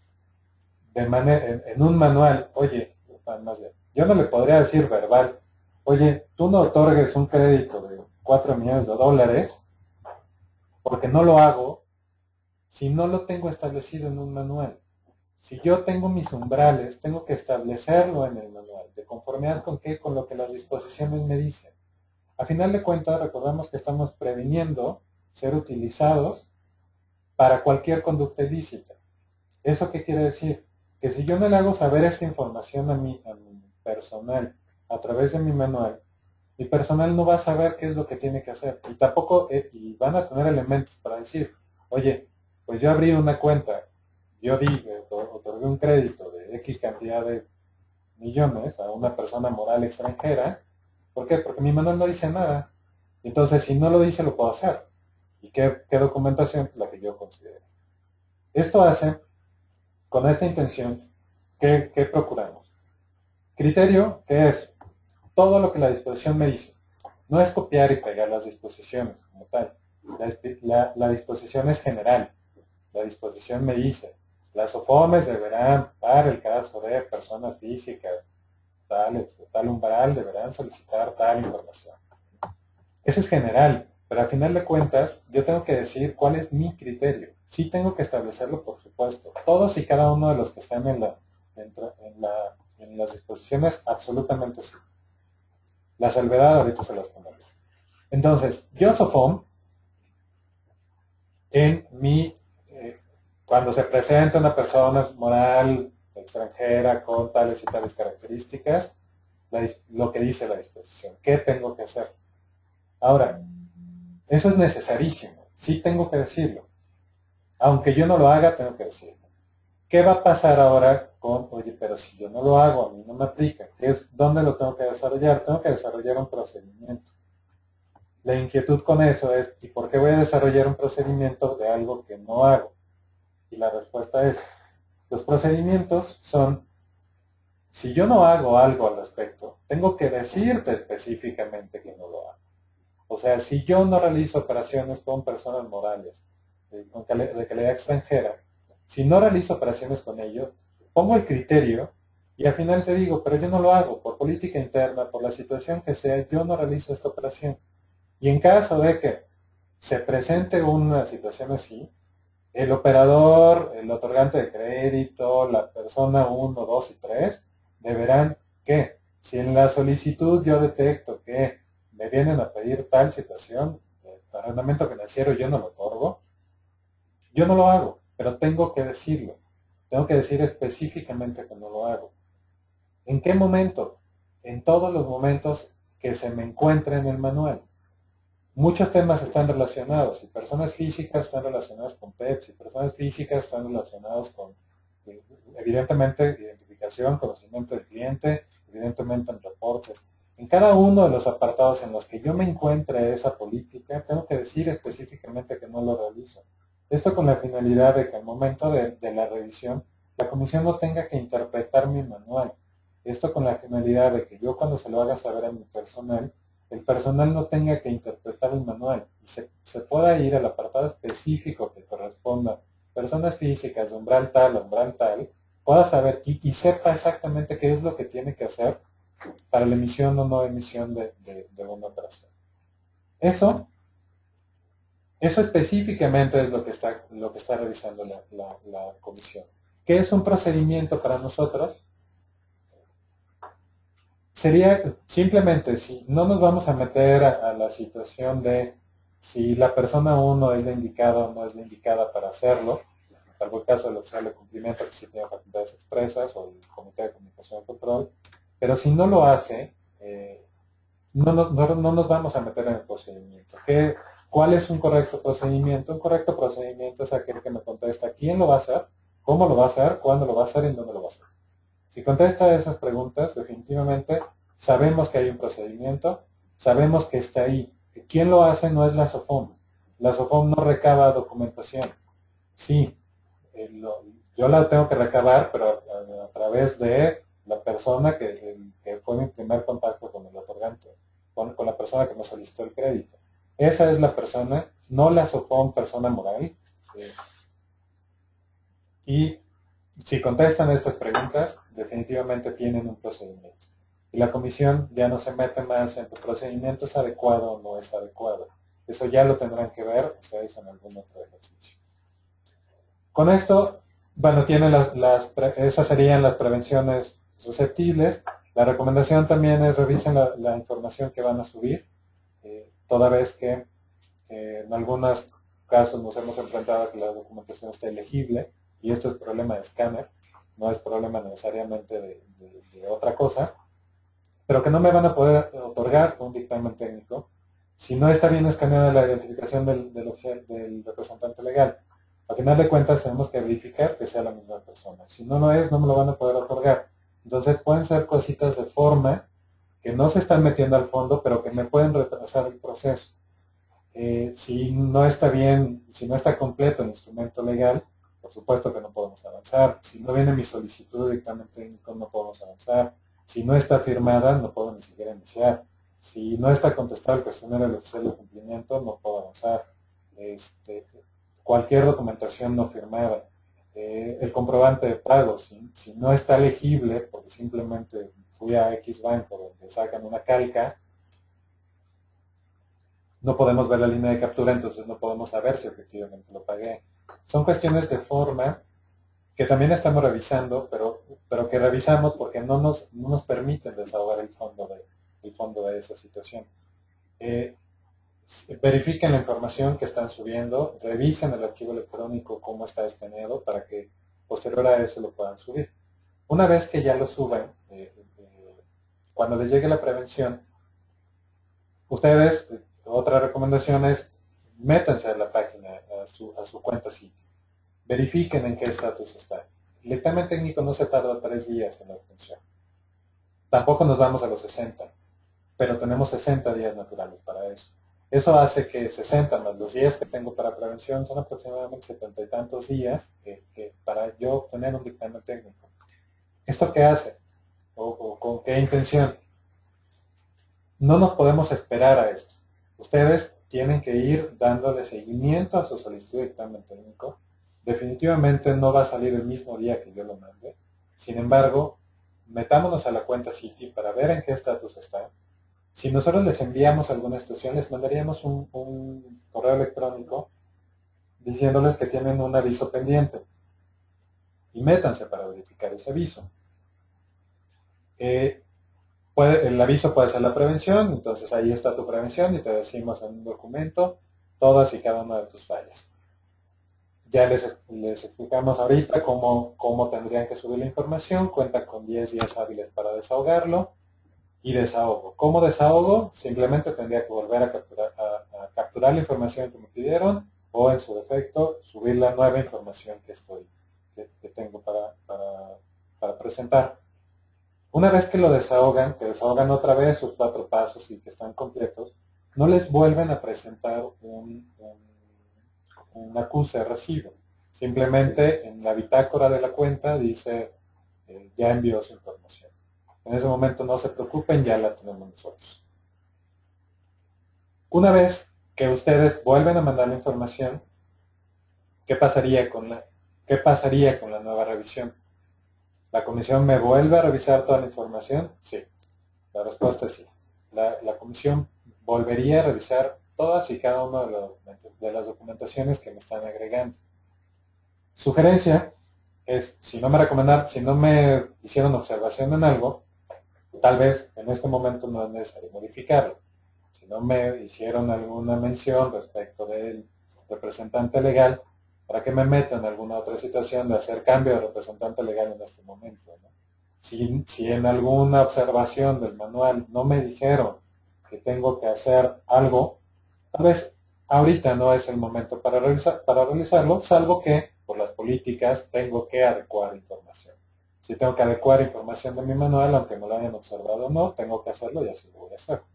en un manual, oye, más bien, yo no le podría decir verbal, oye, tú no otorgues un crédito de 4 millones de dólares porque no lo hago si no lo tengo establecido en un manual. Si yo tengo mis umbrales, tengo que establecerlo en el manual, de conformidad con qué, con lo que las disposiciones me dicen. A final de cuentas, recordamos que estamos previniendo ser utilizados para cualquier conducta ilícita. ¿Eso qué quiere decir? Que si yo no le hago saber esa información a mi personal a través de mi manual, mi personal no va a saber qué es lo que tiene que hacer. Y tampoco, y van a tener elementos para decir, oye, pues yo abrí una cuenta, yo otorgué un crédito de X cantidad de millones a una persona moral extranjera. ¿Por qué? Porque mi manual no dice nada. Entonces, si no lo dice, lo puedo hacer. ¿Y qué documentación? La que yo considero. Esto hace, con esta intención, ¿qué procuramos? Criterio, que es todo lo que la disposición me dice. No es copiar y pegar las disposiciones como tal. La disposición es general. La disposición me dice, las SOFOMES deberán, para el caso de personas físicas, tal umbral, deberán solicitar tal información. Eso es general, pero al final de cuentas yo tengo que decir cuál es mi criterio. Sí tengo que establecerlo, por supuesto. Todos y cada uno de los que están en las disposiciones, absolutamente sí. La salvedad ahorita se las pongo. Entonces, yo SOFOM, cuando se presenta una persona moral extranjera con tales y tales características, lo que dice la disposición, ¿qué tengo que hacer? Ahora, eso es necesarísimo, sí tengo que decirlo. Aunque yo no lo haga, tengo que decirlo. ¿Qué va a pasar ahora con, oye, pero si yo no lo hago, a mí no me aplica? ¿Dónde lo tengo que desarrollar? Tengo que desarrollar un procedimiento. La inquietud con eso es, ¿y por qué voy a desarrollar un procedimiento de algo que no hago? Y la respuesta es, los procedimientos son, si yo no hago algo al respecto, tengo que decirte específicamente que no lo hago. O sea, si yo no realizo operaciones con personas morales de calidad extranjera, si no realizo operaciones con ellos, pongo el criterio y al final te digo, pero yo no lo hago, por política interna, por la situación que sea, yo no realizo esta operación. Y en caso de que se presente una situación así, el operador, el otorgante de crédito, la persona 1, 2 y 3 deberán que, si en la solicitud yo detecto que me vienen a pedir tal situación, de arrendamiento financiero, yo no lo otorgo, yo no lo hago, pero tengo que decirlo. Tengo que decir específicamente que no lo hago. ¿En qué momento? En todos los momentos que se me encuentre en el manual. Muchos temas están relacionados, y personas físicas están relacionadas con PEPs, y personas físicas están relacionadas con, evidentemente, identificación, conocimiento del cliente, evidentemente en reportes. En cada uno de los apartados en los que yo me encuentre esa política, tengo que decir específicamente que no lo realizo. Esto con la finalidad de que al momento de la revisión, la comisión no tenga que interpretar mi manual. Esto con la finalidad de que yo, cuando se lo haga saber a mi personal, el personal no tenga que interpretar el manual y se pueda ir al apartado específico que corresponda, personas físicas, de umbral tal, pueda saber y sepa exactamente qué es lo que tiene que hacer para la emisión o no emisión de una operación. Eso específicamente es lo que está revisando la comisión. ¿Qué es un procedimiento para nosotros? Sería simplemente, si no nos vamos a meter a la situación de si la persona 1 es la indicada o no es la indicada para hacerlo, salvo el caso del oficial de cumplimiento que sí tiene facultades expresas, o el comité de comunicación y control, pero si no lo hace, no nos vamos a meter en el procedimiento. ¿Cuál es un correcto procedimiento? Un correcto procedimiento es aquel que me contesta quién lo va a hacer, cómo lo va a hacer, cuándo lo va a hacer y dónde lo va a hacer. Si contesta esas preguntas, definitivamente sabemos que hay un procedimiento, sabemos que está ahí. ¿Quién lo hace? No es la SOFOM. La SOFOM no recaba documentación. Sí, yo la tengo que recabar, pero a través de la persona que fue mi primer contacto con el otorgante, con la persona que me solicitó el crédito. Esa es la persona, no la SOFOM persona moral. Y si contestan estas preguntas, definitivamente tienen un procedimiento. Y la comisión ya no se mete más en tu procedimiento es adecuado o no es adecuado. Eso ya lo tendrán que ver ustedes en algún otro ejercicio. Con esto, bueno, tienen esas serían las prevenciones susceptibles. La recomendación también es revisen la información que van a subir, toda vez que en algunos casos nos hemos enfrentado a que la documentación esté legible, y esto es problema de escáner, no es problema necesariamente de otra cosa, pero que no me van a poder otorgar un dictamen técnico si no está bien escaneada la identificación del representante legal. A final de cuentas tenemos que verificar que sea la misma persona. Si no lo es, no me lo van a poder otorgar. Entonces pueden ser cositas de forma que no se están metiendo al fondo, pero que me pueden retrasar el proceso. Si no está bien, si no está completo el instrumento legal, por supuesto que no podemos avanzar. Si no viene mi solicitud de dictamen técnico, no podemos avanzar. Si no está firmada, no puedo ni siquiera iniciar. Si no está contestado el cuestionario del oficial de cumplimiento, no puedo avanzar. Cualquier documentación no firmada, el comprobante de pago, si no está legible, porque simplemente fui a X banco donde sacan una calca, no podemos ver la línea de captura, entonces no podemos saber si efectivamente lo pagué. Son cuestiones de forma que también estamos revisando, pero que revisamos porque no nos permiten desahogar el fondo de esa situación. Verifiquen la información que están subiendo, revisen el archivo electrónico cómo está escaneado para que posterior a eso lo puedan subir. Una vez que ya lo suban, cuando les llegue la prevención, ustedes, otra recomendación es, métanse a la página, a su cuenta sitio. Verifiquen en qué estatus está. El dictamen técnico no se tarda 3 días en la obtención. Tampoco nos vamos a los 60, pero tenemos 60 días naturales para eso. Eso hace que 60 más los días que tengo para prevención son aproximadamente 70 y tantos días para yo obtener un dictamen técnico. ¿Esto qué hace? ¿O con qué intención? No nos podemos esperar a esto. Ustedes tienen que ir dándole seguimiento a su solicitud de dictamen técnico. Definitivamente no va a salir el mismo día que yo lo mande. Sin embargo, metámonos a la cuenta Citi para ver en qué estatus está. Si nosotros les enviamos alguna situación, les mandaríamos un correo electrónico diciéndoles que tienen un aviso pendiente. Y métanse para verificar ese aviso. El aviso puede ser la prevención, entonces ahí está tu prevención y te decimos en un documento todas y cada una de tus fallas. Ya les explicamos ahorita cómo tendrían que subir la información, cuenta con 10 días hábiles para desahogarlo. Y desahogo. ¿Cómo desahogo? Simplemente tendría que volver a capturar la información que me pidieron o en su defecto subir la nueva información que tengo para presentar. Una vez que lo desahogan, que desahogan otra vez sus 4 pasos y que están completos, no les vuelven a presentar un acuse de recibo. Simplemente en la bitácora de la cuenta dice ya envió su información. En ese momento no se preocupen, ya la tenemos nosotros. Una vez que ustedes vuelven a mandar la información, ¿qué pasaría con la nueva revisión? ¿La comisión me vuelve a revisar toda la información? Sí. La respuesta es sí. La comisión volvería a revisar todas y cada una de las documentaciones que me están agregando. Sugerencia es, si no me hicieron observación en algo, tal vez en este momento no es necesario modificarlo. Si no me hicieron alguna mención respecto del representante legal, ¿para qué me meto en alguna otra situación de hacer cambio de representante legal en este momento? ¿No? Si en alguna observación del manual no me dijeron que tengo que hacer algo, tal vez ahorita no es el momento para realizarlo, salvo que por las políticas tengo que adecuar información. Si tengo que adecuar información de mi manual, aunque no lo hayan observado o no, tengo que hacerlo y así lo voy a hacer.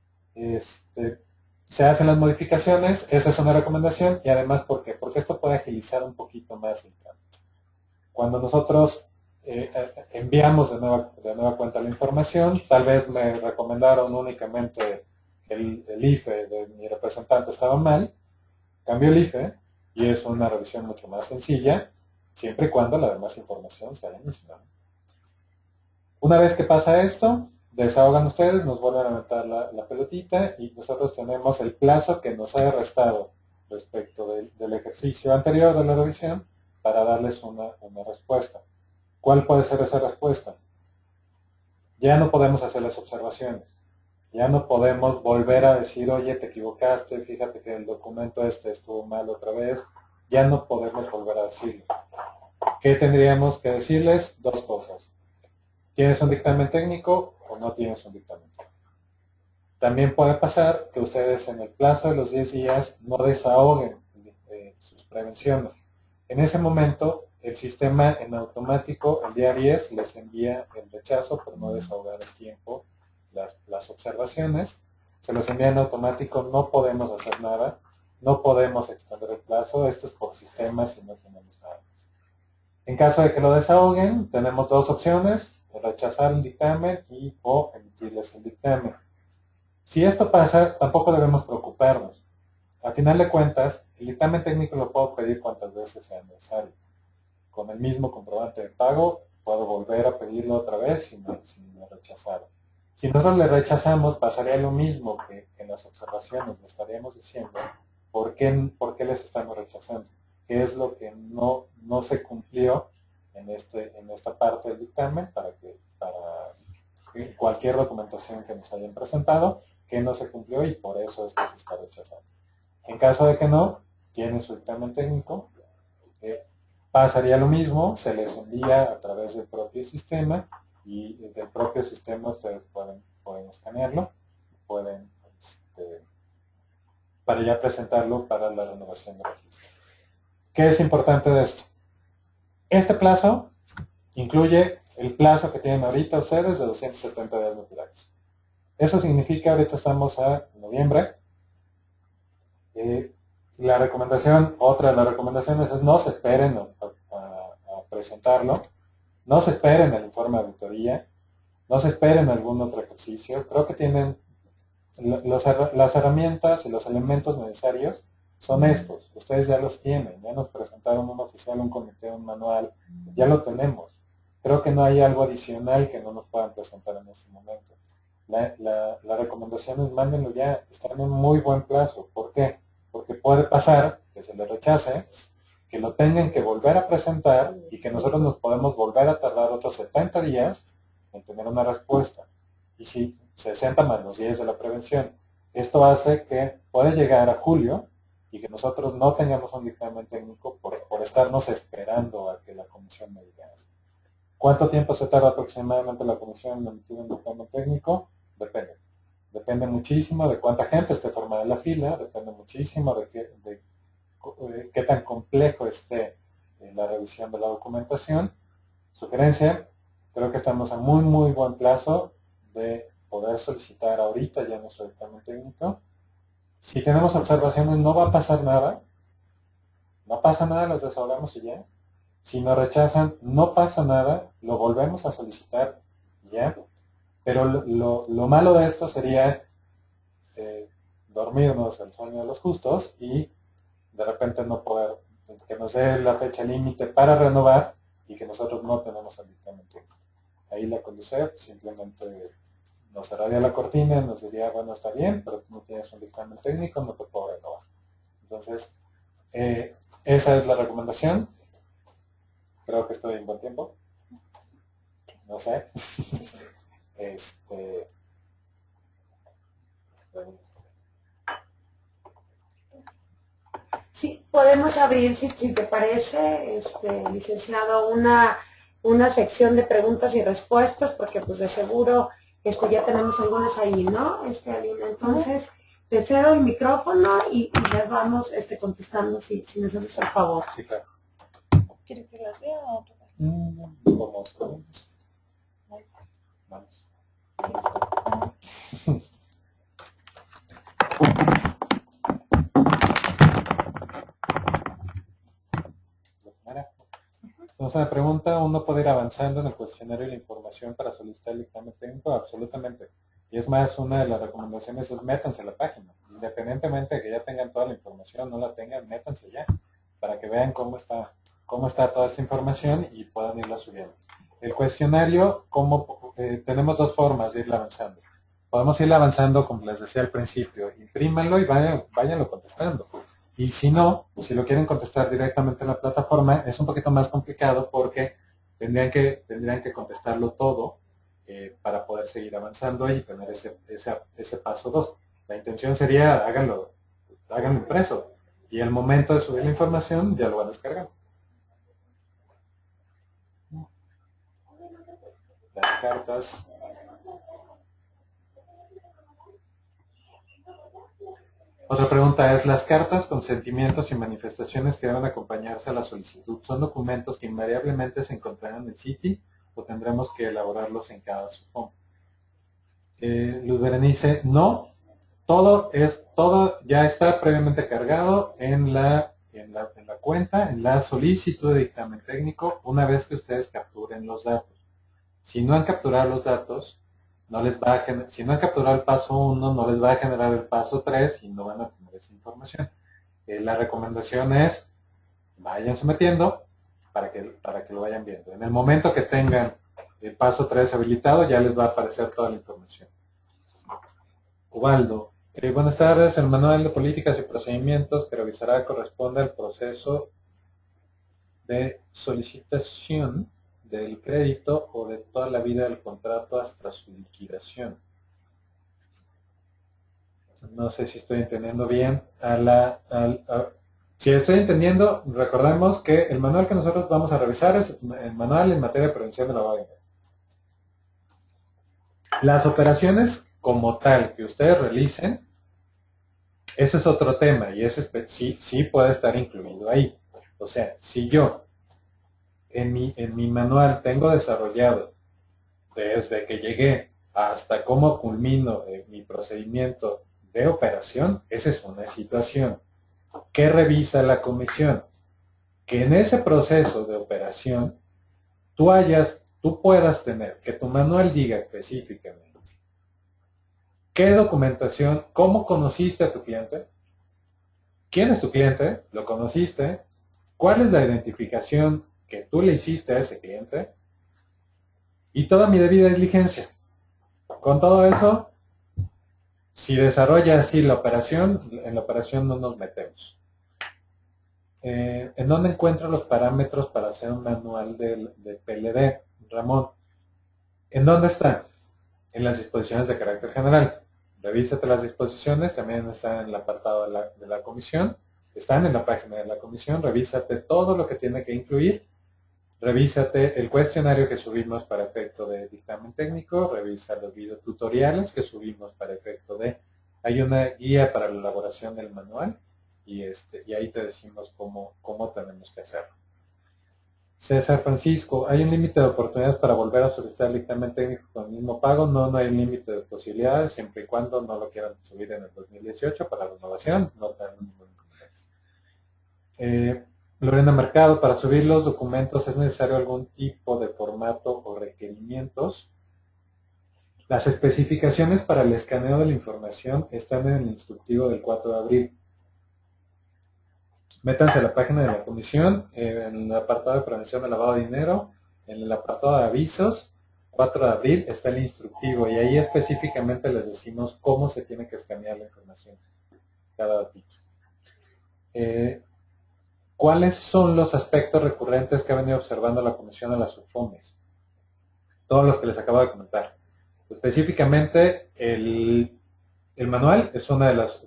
Se hacen las modificaciones, esa es una recomendación, y además, ¿por qué? Porque esto puede agilizar un poquito más el trámite. Cuando nosotros enviamos de nueva cuenta la información, tal vez me recomendaron únicamente que el IFE de mi representante estaba mal, cambio el IFE y es una revisión mucho más sencilla, siempre y cuando la demás información sea la misma. Una vez que pasa esto, desahogan ustedes, nos vuelven a meter la pelotita y nosotros tenemos el plazo que nos haya restado respecto del ejercicio anterior de la revisión para darles una respuesta. ¿Cuál puede ser esa respuesta? Ya no podemos hacer las observaciones. Ya no podemos volver a decir, oye, te equivocaste, fíjate que el documento este estuvo mal otra vez. Ya no podemos volver a decirlo. ¿Qué tendríamos que decirles? Dos cosas. ¿Tienes un dictamen técnico o no tienes un dictamen técnico? También puede pasar que ustedes en el plazo de los 10 días no desahoguen sus prevenciones. En ese momento, el sistema en automático el día 10 les envía el rechazo por no desahogar el tiempo, las observaciones. Se los envía en automático, no podemos hacer nada, no podemos extender el plazo, esto es por sistema si no tenemos nada más. En caso de que lo desahoguen, tenemos dos opciones, rechazar el dictamen o emitirles el dictamen. Si esto pasa, tampoco debemos preocuparnos. Al final de cuentas, el dictamen técnico lo puedo pedir cuantas veces sea necesario. Con el mismo comprobante de pago, puedo volver a pedirlo otra vez si me rechazaron. Si nosotros le rechazamos, pasaría lo mismo que en las observaciones. Le estaríamos diciendo por qué les estamos rechazando. ¿Qué es lo que no se cumplió en esta parte del dictamen para cualquier documentación que nos hayan presentado, que no se cumplió y por eso es que se está rechazando? En caso de que no, tienen su dictamen técnico, pasaría lo mismo, se les envía a través del propio sistema y del propio sistema ustedes pueden escanearlo, pueden para ya presentarlo para la renovación de registro. ¿Qué es importante de esto? Este plazo incluye el plazo que tienen ahorita ustedes de 270 días naturales. Eso significa, ahorita estamos a noviembre, la recomendación, otra de las recomendaciones es no se esperen a presentarlo, no se esperen el informe de auditoría, no se esperen algún otro ejercicio. Creo que tienen las herramientas y los elementos necesarios son estos. Ustedes ya los tienen, ya nos presentaron un oficial, un comité, un manual, ya lo tenemos. Creo que no hay algo adicional que no nos puedan presentar en este momento. La recomendación es mándenlo ya, están en un muy buen plazo. ¿Por qué? Porque puede pasar que se les rechace, que lo tengan que volver a presentar y que nosotros nos podemos volver a tardar otros 70 días en tener una respuesta. Y si 60 más los 10 de la prevención, esto hace que puede llegar a julio y que nosotros no tengamos un dictamen técnico por estarnos esperando a que la comisión me diga. ¿Cuánto tiempo se tarda aproximadamente la comisión en emitir un dictamen técnico? Depende. Depende muchísimo de cuánta gente esté formada en la fila, depende muchísimo de qué tan complejo esté la revisión de la documentación. Sugerencia, creo que estamos a muy muy buen plazo de poder solicitar ahorita ya nuestro dictamen técnico. Si tenemos observaciones no va a pasar nada, no pasa nada, los desahogamos y ya. Si nos rechazan, no pasa nada, lo volvemos a solicitar y ya. Pero lo malo de esto sería dormirnos el sueño de los justos y de repente no poder, que nos dé la fecha límite para renovar y que nosotros no tenemos el dictamen técnico. Ahí la Conducef simplemente nos cerraría la cortina y nos diría, bueno, está bien, pero tú no tienes un dictamen técnico, no te puedo renovar. Entonces, esa es la recomendación. Creo que estoy en buen tiempo. No sé. Sí, podemos abrir, si te parece, licenciado, una sección de preguntas y respuestas, porque pues de seguro ya tenemos algunas ahí, ¿no, Alina? Entonces, te cedo el micrófono y les vamos contestando si nos haces el favor. Sí, claro. ¿Quieres que las lea o tú? Vamos. Vamos. Entonces me pregunta, ¿uno puede ir avanzando en el cuestionario y la información para solicitar el dictamen técnico? Absolutamente. Y es más, una de las recomendaciones es métanse a la página. Independientemente de que ya tengan toda la información, no la tengan, métanse ya, para que vean cómo está toda esta información y puedan irla subiendo. El cuestionario, tenemos dos formas de ir avanzando. Podemos ir avanzando, como les decía al principio, imprímanlo y váyanlo contestando. Y si no, si lo quieren contestar directamente en la plataforma, es un poquito más complicado porque tendrían que contestarlo todo para poder seguir avanzando y tener ese paso 2. La intención sería háganlo impreso y al momento de subir la información ya lo van descargando. Las cartas. Otra pregunta es, ¿las cartas con sentimientos y manifestaciones que deben acompañarse a la solicitud son documentos que invariablemente se encontrarán en el CITI o tendremos que elaborarlos en cada SUFOM? Luz Berenice, no, todo ya está previamente cargado en la cuenta, en la solicitud de dictamen técnico, una vez que ustedes capturen los datos. Si no han capturado los datos, si no han capturado el paso 1, no les va a generar el paso 3 y no van a tener esa información. La recomendación es, váyanse metiendo para que lo vayan viendo. En el momento que tengan el paso 3 habilitado, ya les va a aparecer toda la información. Ubaldo, buenas tardes. El manual de políticas y procedimientos que revisará corresponde al proceso de solicitación del crédito o de toda la vida del contrato hasta su liquidación. No sé si estoy entendiendo bien. Si estoy entendiendo, recordemos que el manual que nosotros vamos a revisar es el manual en materia de prevención de lavado de dinero. Las operaciones como tal que ustedes realicen, ese es otro tema y ese sí puede estar incluido ahí. O sea, si yo en mi manual tengo desarrollado desde que llegué hasta cómo culmino mi procedimiento de operación, esa es una situación. ¿Qué revisa la comisión? Que en ese proceso de operación tú puedas tener, que tu manual diga específicamente qué documentación, cómo conociste a tu cliente, quién es tu cliente, lo conociste, cuál es la identificación que tú le hiciste a ese cliente y toda mi debida diligencia. Con todo eso, si desarrolla así la operación, en la operación no nos metemos. ¿En dónde encuentro los parámetros para hacer un manual de PLD? Ramón, ¿en dónde están? En las disposiciones de carácter general. Revísate las disposiciones, también están en el apartado de la comisión, están en la página de la comisión, revísate todo lo que tiene que incluir, revísate el cuestionario que subimos para efecto de dictamen técnico, revisa los videotutoriales que subimos para efecto de... Hay una guía para la elaboración del manual y ahí te decimos cómo tenemos que hacerlo. César Francisco, ¿hay un límite de oportunidades para volver a solicitar el dictamen técnico con el mismo pago? No hay límite de posibilidades, siempre y cuando no lo quieran subir en el 2018 para renovación, no tenemos ningún inconveniente. Lorena Mercado, para subir los documentos es necesario algún tipo de formato o requerimientos. Las especificaciones para el escaneo de la información están en el instructivo del 4 de abril. Métanse a la página de la comisión, en el apartado de prevención de lavado de dinero, en el apartado de avisos, 4 de abril está el instructivo y ahí específicamente les decimos cómo se tiene que escanear la información, cada datito. ¿Cuáles son los aspectos recurrentes que ha venido observando la comisión a las SUFOMES? Todos los que les acabo de comentar. Específicamente, el manual es una de las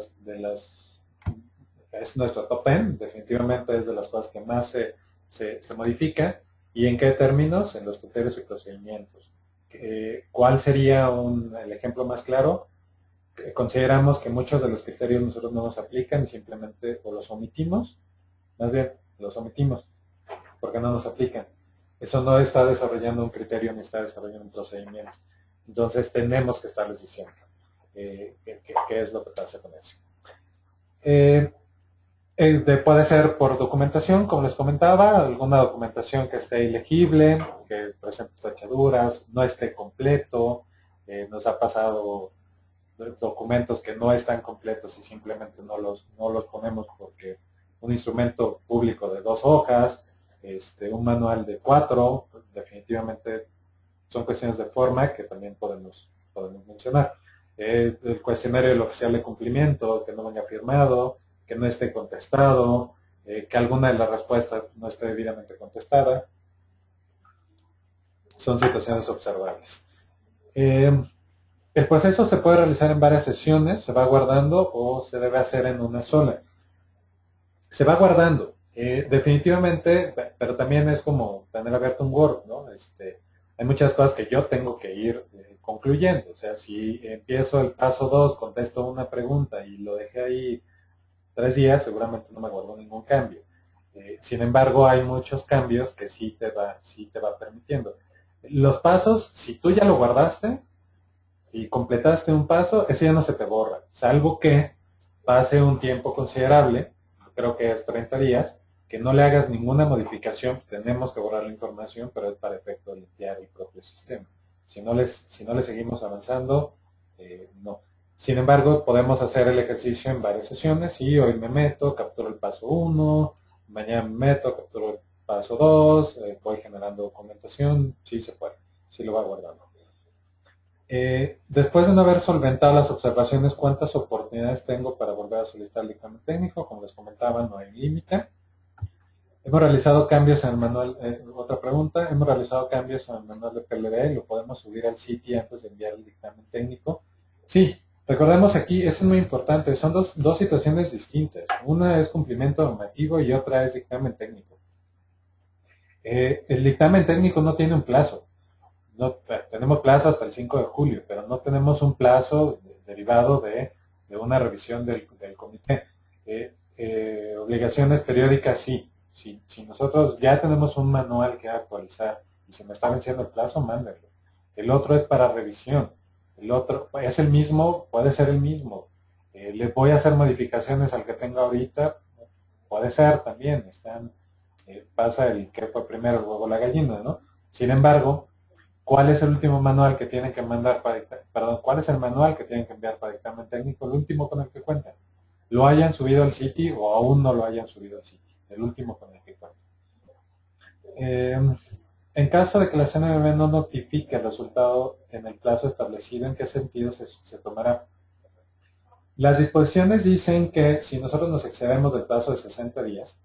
es nuestro top 10, definitivamente es de las cosas que más se modifica. ¿Y en qué términos? En los criterios y procedimientos. ¿Cuál sería el ejemplo más claro? Consideramos que muchos de los criterios nosotros no nos aplican y simplemente o los omitimos, más bien los omitimos porque no nos aplican. Eso no está desarrollando un criterio ni está desarrollando un procedimiento. Entonces tenemos que estarles diciendo qué es lo que pasa con eso. Puede ser por documentación, como les comentaba, alguna documentación que esté ilegible, que presente tachaduras, no esté completo. Nos ha pasado documentos que no están completos y simplemente no los ponemos porque un instrumento público de 2 hojas, un manual de 4, definitivamente son cuestiones de forma que también podemos mencionar. El cuestionario del oficial de cumplimiento, que no venga firmado, que no esté contestado, que alguna de las respuestas no esté debidamente contestada, son situaciones observables. El proceso se puede realizar en varias sesiones, se va guardando o se debe hacer en una sola. Se va guardando, definitivamente, pero también es como tener abierto un Word, ¿no? Hay muchas cosas que yo tengo que ir concluyendo. O sea, si empiezo el paso 2, contesto una pregunta y lo dejé ahí 3 días, seguramente no me guardo ningún cambio. Sin embargo, hay muchos cambios que sí te va permitiendo. Los pasos, si tú ya lo guardaste y completaste un paso, ese ya no se te borra, salvo que pase un tiempo considerable, creo que es 30 días, que no le hagas ninguna modificación, tenemos que borrar la información, pero es para efecto de limpiar el propio sistema. Si no le seguimos avanzando, no. Sin embargo, podemos hacer el ejercicio en varias sesiones y hoy me meto, capturo el paso 1, mañana me meto, capturo el paso 2, voy generando documentación, sí se puede, sí lo va guardando. Después de no haber solventado las observaciones, ¿cuántas oportunidades tengo para volver a solicitar el dictamen técnico? Como les comentaba, no hay límite. Hemos realizado cambios en el manual, otra pregunta, hemos realizado cambios en el manual de PLD, lo podemos subir al sitio antes de enviar el dictamen técnico. Sí, recordemos aquí, esto es muy importante, son dos situaciones distintas. Una es cumplimiento normativo y otra es dictamen técnico. El dictamen técnico no tiene un plazo. No, tenemos plazo hasta el 5 de julio, pero no tenemos un plazo derivado de una revisión del comité. Obligaciones periódicas sí. Si nosotros ya tenemos un manual que actualizar y se me está venciendo el plazo, mándenlo. El otro es para revisión. El otro es el mismo, puede ser el mismo. Le voy a hacer modificaciones al que tengo ahorita, puede ser también. Pasa el que fue primero el huevo o la gallina, ¿no? Sin embargo, ¿cuál es el último manual que tienen que mandar cuál es el manual que tienen que enviar para dictamen técnico? El último con el que cuentan. Lo hayan subido al sitio o aún no lo hayan subido al sitio. El último con el que cuentan. En caso de que la CNMV no notifique el resultado en el plazo establecido, ¿en qué sentido se tomará? Las disposiciones dicen que si nosotros nos excedemos del plazo de 60 días,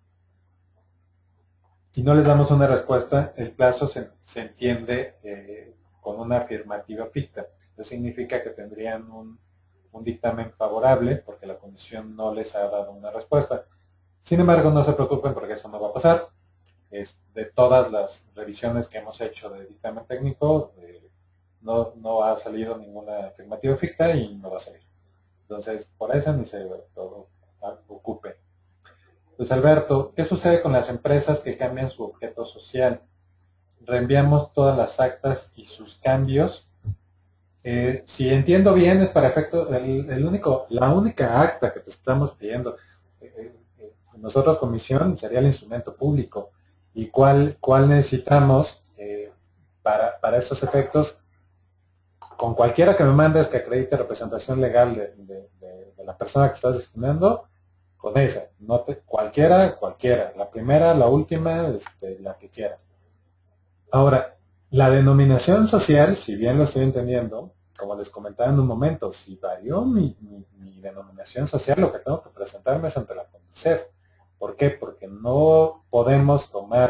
y no les damos una respuesta, el plazo se entiende con una afirmativa ficta. Eso significa que tendrían un dictamen favorable porque la comisión no les ha dado una respuesta. Sin embargo, no se preocupen porque eso no va a pasar. De todas las revisiones que hemos hecho de dictamen técnico, no ha salido ninguna afirmativa ficta y no va a salir. Entonces, por eso ni se ocupe. Luis Alberto, ¿qué sucede con las empresas que cambian su objeto social? Reenviamos todas las actas y sus cambios. Si entiendo bien, es para efecto, la única acta que te estamos pidiendo, nosotros comisión sería el instrumento público. ¿Y cuál necesitamos para estos efectos? Con cualquiera que me mandes que acredite representación legal de la persona que estás destinando, con esa, cualquiera, la primera, la última, la que quieras. Ahora, la denominación social, si bien lo estoy entendiendo, como les comentaba en un momento, si varió mi denominación social, lo que tengo que presentarme es ante la CONDUCEF. ¿Por qué? Porque no podemos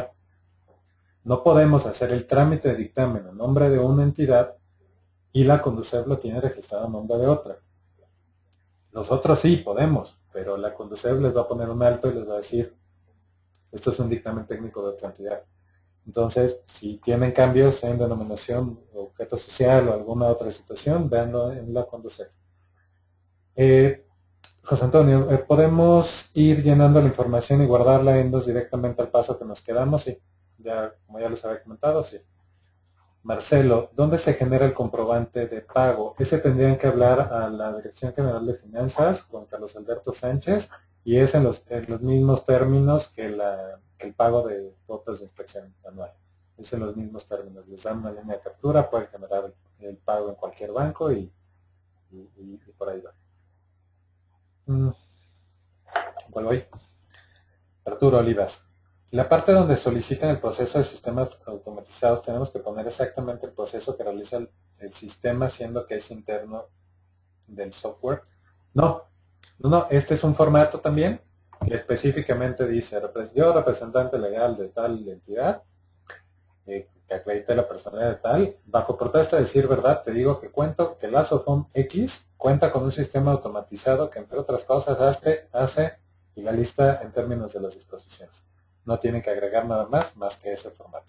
hacer el trámite de dictamen en nombre de una entidad y la CONDUCEF lo tiene registrado en nombre de otra. Nosotros sí podemos, pero la CONDUCEF les va a poner un alto y les va a decir, esto es un dictamen técnico de otra entidad. Entonces, si tienen cambios en denominación, objeto social o alguna otra situación, véanlo en la CONDUCEF. José Antonio, ¿podemos ir llenando la información y guardarla directamente al paso que nos quedamos? Sí, como ya les había comentado, sí. Marcelo, ¿dónde se genera el comprobante de pago? Ese tendrían que hablar a la Dirección General de Finanzas con Carlos Alberto Sánchez y es en los mismos términos que el pago de cuotas de inspección anual. Es en los mismos términos. Les dan una línea de captura, pueden generar el pago en cualquier banco y por ahí va. ¿Cuál voy? Arturo Olivas. la parte donde solicitan el proceso de sistemas automatizados, tenemos que poner exactamente el proceso que realiza el sistema, siendo que es interno del software. No, este es un formato también que específicamente dice, yo representante legal de tal entidad, que acredite la personalidad de tal, bajo protesta de decir verdad, te digo que la SOFOM X cuenta con un sistema automatizado que entre otras cosas hace y la lista en términos de las disposiciones. No tienen que agregar nada más que ese formato.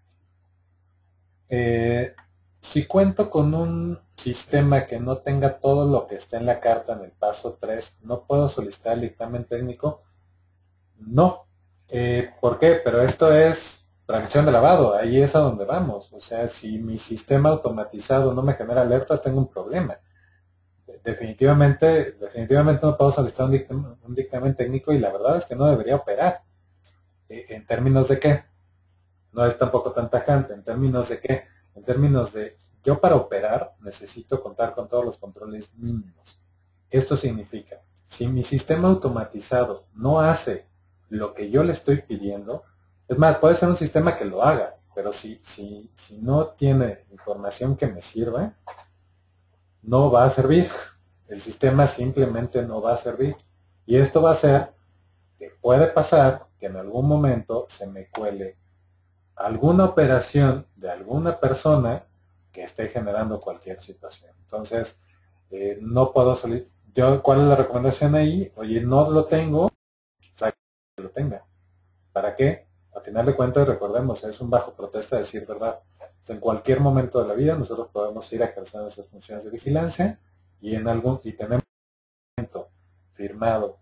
Si cuento con un sistema que no tenga todo lo que está en la carta en el paso 3, ¿no puedo solicitar el dictamen técnico? No. ¿Por qué? Pero esto es transmisión de lavado, ahí es a donde vamos. O sea, si mi sistema automatizado no me genera alertas, tengo un problema. Definitivamente no puedo solicitar un dictamen técnico y la verdad es que no debería operar. ¿En términos de qué? No es tampoco tan tajante. ¿En términos de qué? En términos de, yo para operar necesito contar con todos los controles mínimos. Esto significa, si mi sistema automatizado no hace lo que yo le estoy pidiendo, es más, puede ser un sistema que lo haga, pero si no tiene información que me sirva, no va a servir. El sistema simplemente no va a servir. Y esto va a hacer que puede pasar que en algún momento se me cuele alguna operación de alguna persona que esté generando cualquier situación. Entonces, no puedo solicitar. ¿Cuál es la recomendación ahí? Oye, no lo tengo, que lo tenga. ¿Para qué? A final de cuentas, recordemos, es un bajo protesta decir verdad. Entonces, en cualquier momento de la vida nosotros podemos ir ejerciendo esas funciones de vigilancia y tenemos un documento firmado.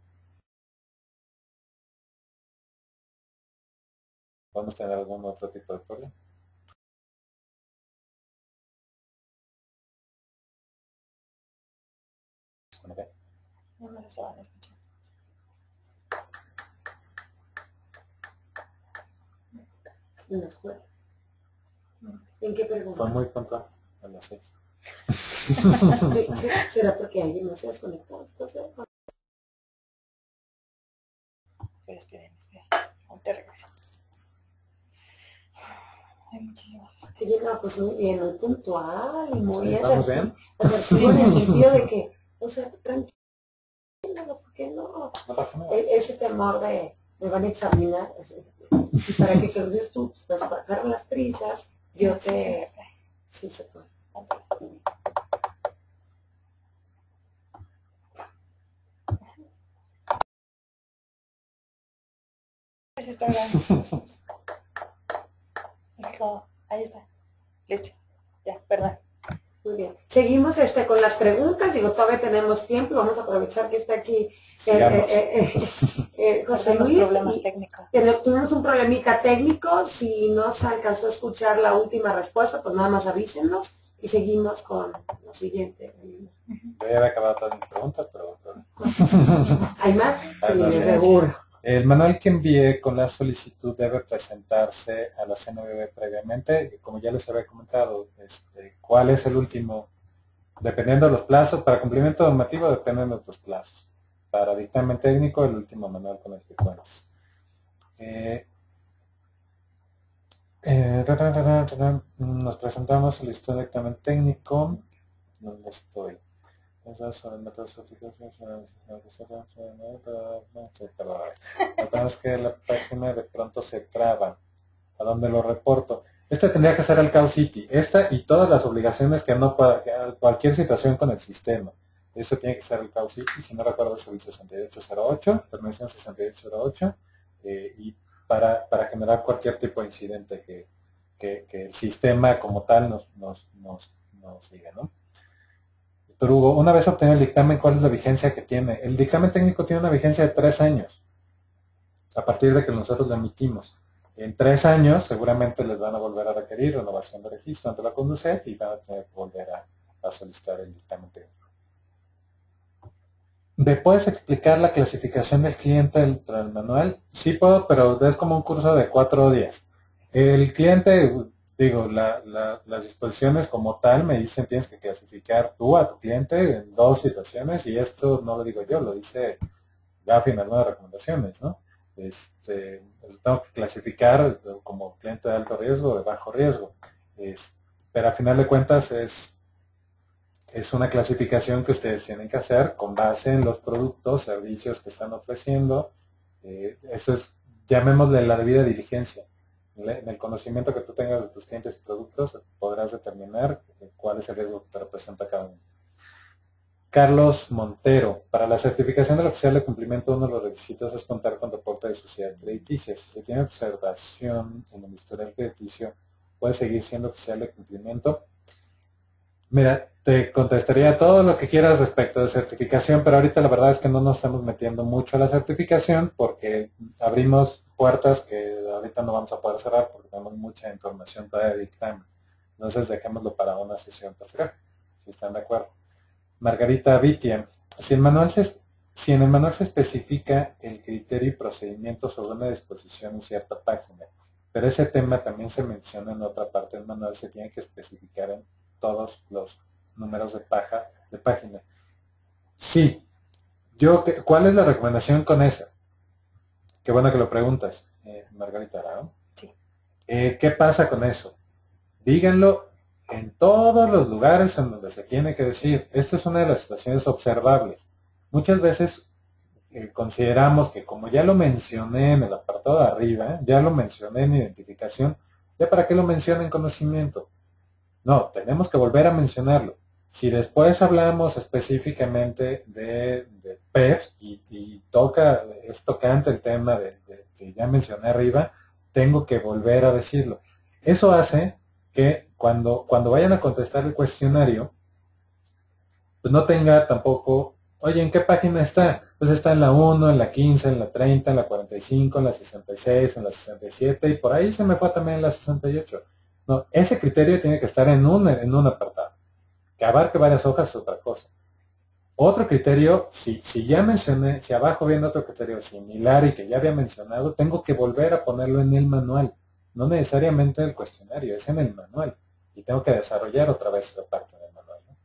Podemos tener algún otro tipo de problema. Okay. No me estaban escuchando. En la escuela. ¿En qué pregunta? Fue muy puntual, a las 6. ¿Será porque alguien no se ha desconectado? Espera. Ahorita regreso. Hay muchísimo. Sí, no, pues muy bien, muy puntual y muy ¿Estamos bien? asertivo en el sentido de que, o sea, tranquilo, ¿por qué no? No pasa nada. Ese temor de me van a examinar, y para que cruces tú, pues vas a bajar las prisas, yo te... Sí, se puede. Se está grabando. Es como, ahí está. Listo. Ya, perdón. Muy bien. Seguimos con las preguntas, digo, todavía tenemos tiempo, vamos a aprovechar que está aquí José Luis. Problemas técnicos. Tuvimos un problemita técnico, si no se alcanzó a escuchar la última respuesta, pues nada más avísenos y seguimos con la siguiente. Yo ya había acabado todas mis preguntas, pero... ¿Hay más? No Sí, sé. seguro. El manual que envié con la solicitud debe presentarse a la CNBB previamente. Como ya les había comentado, ¿cuál es el último? Dependiendo de los plazos, para cumplimiento normativo dependen de los plazos. Para dictamen técnico, el último manual con el que cuentes. Nos presentamos solicitud de dictamen técnico. ¿Dónde estoy? Es que la página de pronto se traba. ¿A dónde lo reporto? Tendría que ser al Chaos City. Esta y todas las obligaciones que no pueda, cualquier situación con el sistema. Esto tiene que ser el Chaos City, si no recuerdo es el 6808, terminación 6808, y para generar cualquier tipo de incidente que el sistema como tal nos diga, ¿no? Doctor Hugo, una vez obtenido el dictamen, ¿cuál es la vigencia que tiene? El dictamen técnico tiene una vigencia de 3 años, a partir de que nosotros lo emitimos. En 3 años seguramente les van a volver a requerir renovación de registro ante la CONDUCEF y van a tener que volver a solicitar el dictamen técnico. ¿Me puedes explicar la clasificación del cliente dentro del manual? Sí puedo, pero es como un curso de 4 días. El cliente... Digo, las disposiciones como tal me dicen tienes que clasificar tú a tu cliente en 2 situaciones y esto no lo digo yo, lo dice Gafi en algunas recomendaciones, ¿no? tengo que clasificar como cliente de alto riesgo o de bajo riesgo. Pero a final de cuentas es una clasificación que ustedes tienen que hacer con base en los productos, servicios que están ofreciendo. Eso es, llamémosle la debida diligencia. En el conocimiento que tú tengas de tus clientes y productos, podrás determinar cuál es el riesgo que te representa cada uno. Carlos Montero, para la certificación del oficial de cumplimiento, uno de los requisitos es contar con reporte de sociedad crediticia. Si se tiene observación en el historial crediticio, puede seguir siendo oficial de cumplimiento. Mira, te contestaría todo lo que quieras respecto de certificación, pero ahorita la verdad es que no nos estamos metiendo mucho a la certificación porque abrimos puertas que ahorita no vamos a poder cerrar porque tenemos mucha información todavía de dictamen. Entonces dejémoslo para una sesión posterior, si están de acuerdo. Margarita Vitia, si en el manual se especifica el criterio y procedimiento sobre una disposición en cierta página, pero ese tema también se menciona en otra parte del manual, se tiene que especificar en todos los números de página. Sí, ¿cuál es la recomendación con eso? Qué bueno que lo preguntas, Margarita, ¿no? Sí. ¿Qué pasa con eso? Díganlo en todos los lugares en donde se tiene que decir. Esta es una de las situaciones observables. Muchas veces consideramos que como ya lo mencioné en el apartado de arriba, ya lo mencioné en identificación, ¿ya para qué lo mencioné en conocimiento? No, tenemos que volver a mencionarlo. Si después hablamos específicamente de PEPs y es tocante el tema que ya mencioné arriba, tengo que volver a decirlo. Eso hace que cuando vayan a contestar el cuestionario, pues no tenga tampoco, oye, ¿en qué página está? Pues está en la 1, en la 15, en la 30, en la 45, en la 66, en la 67 y por ahí se me fue también en la 68. No, ese criterio tiene que estar en un apartado. Que abarque varias hojas es otra cosa. Otro criterio, si ya mencioné, si abajo viene otro criterio similar y que ya había mencionado, tengo que volver a ponerlo en el manual. No necesariamente en el cuestionario, es en el manual. Y tengo que desarrollar otra vez esa parte del manual, ¿no?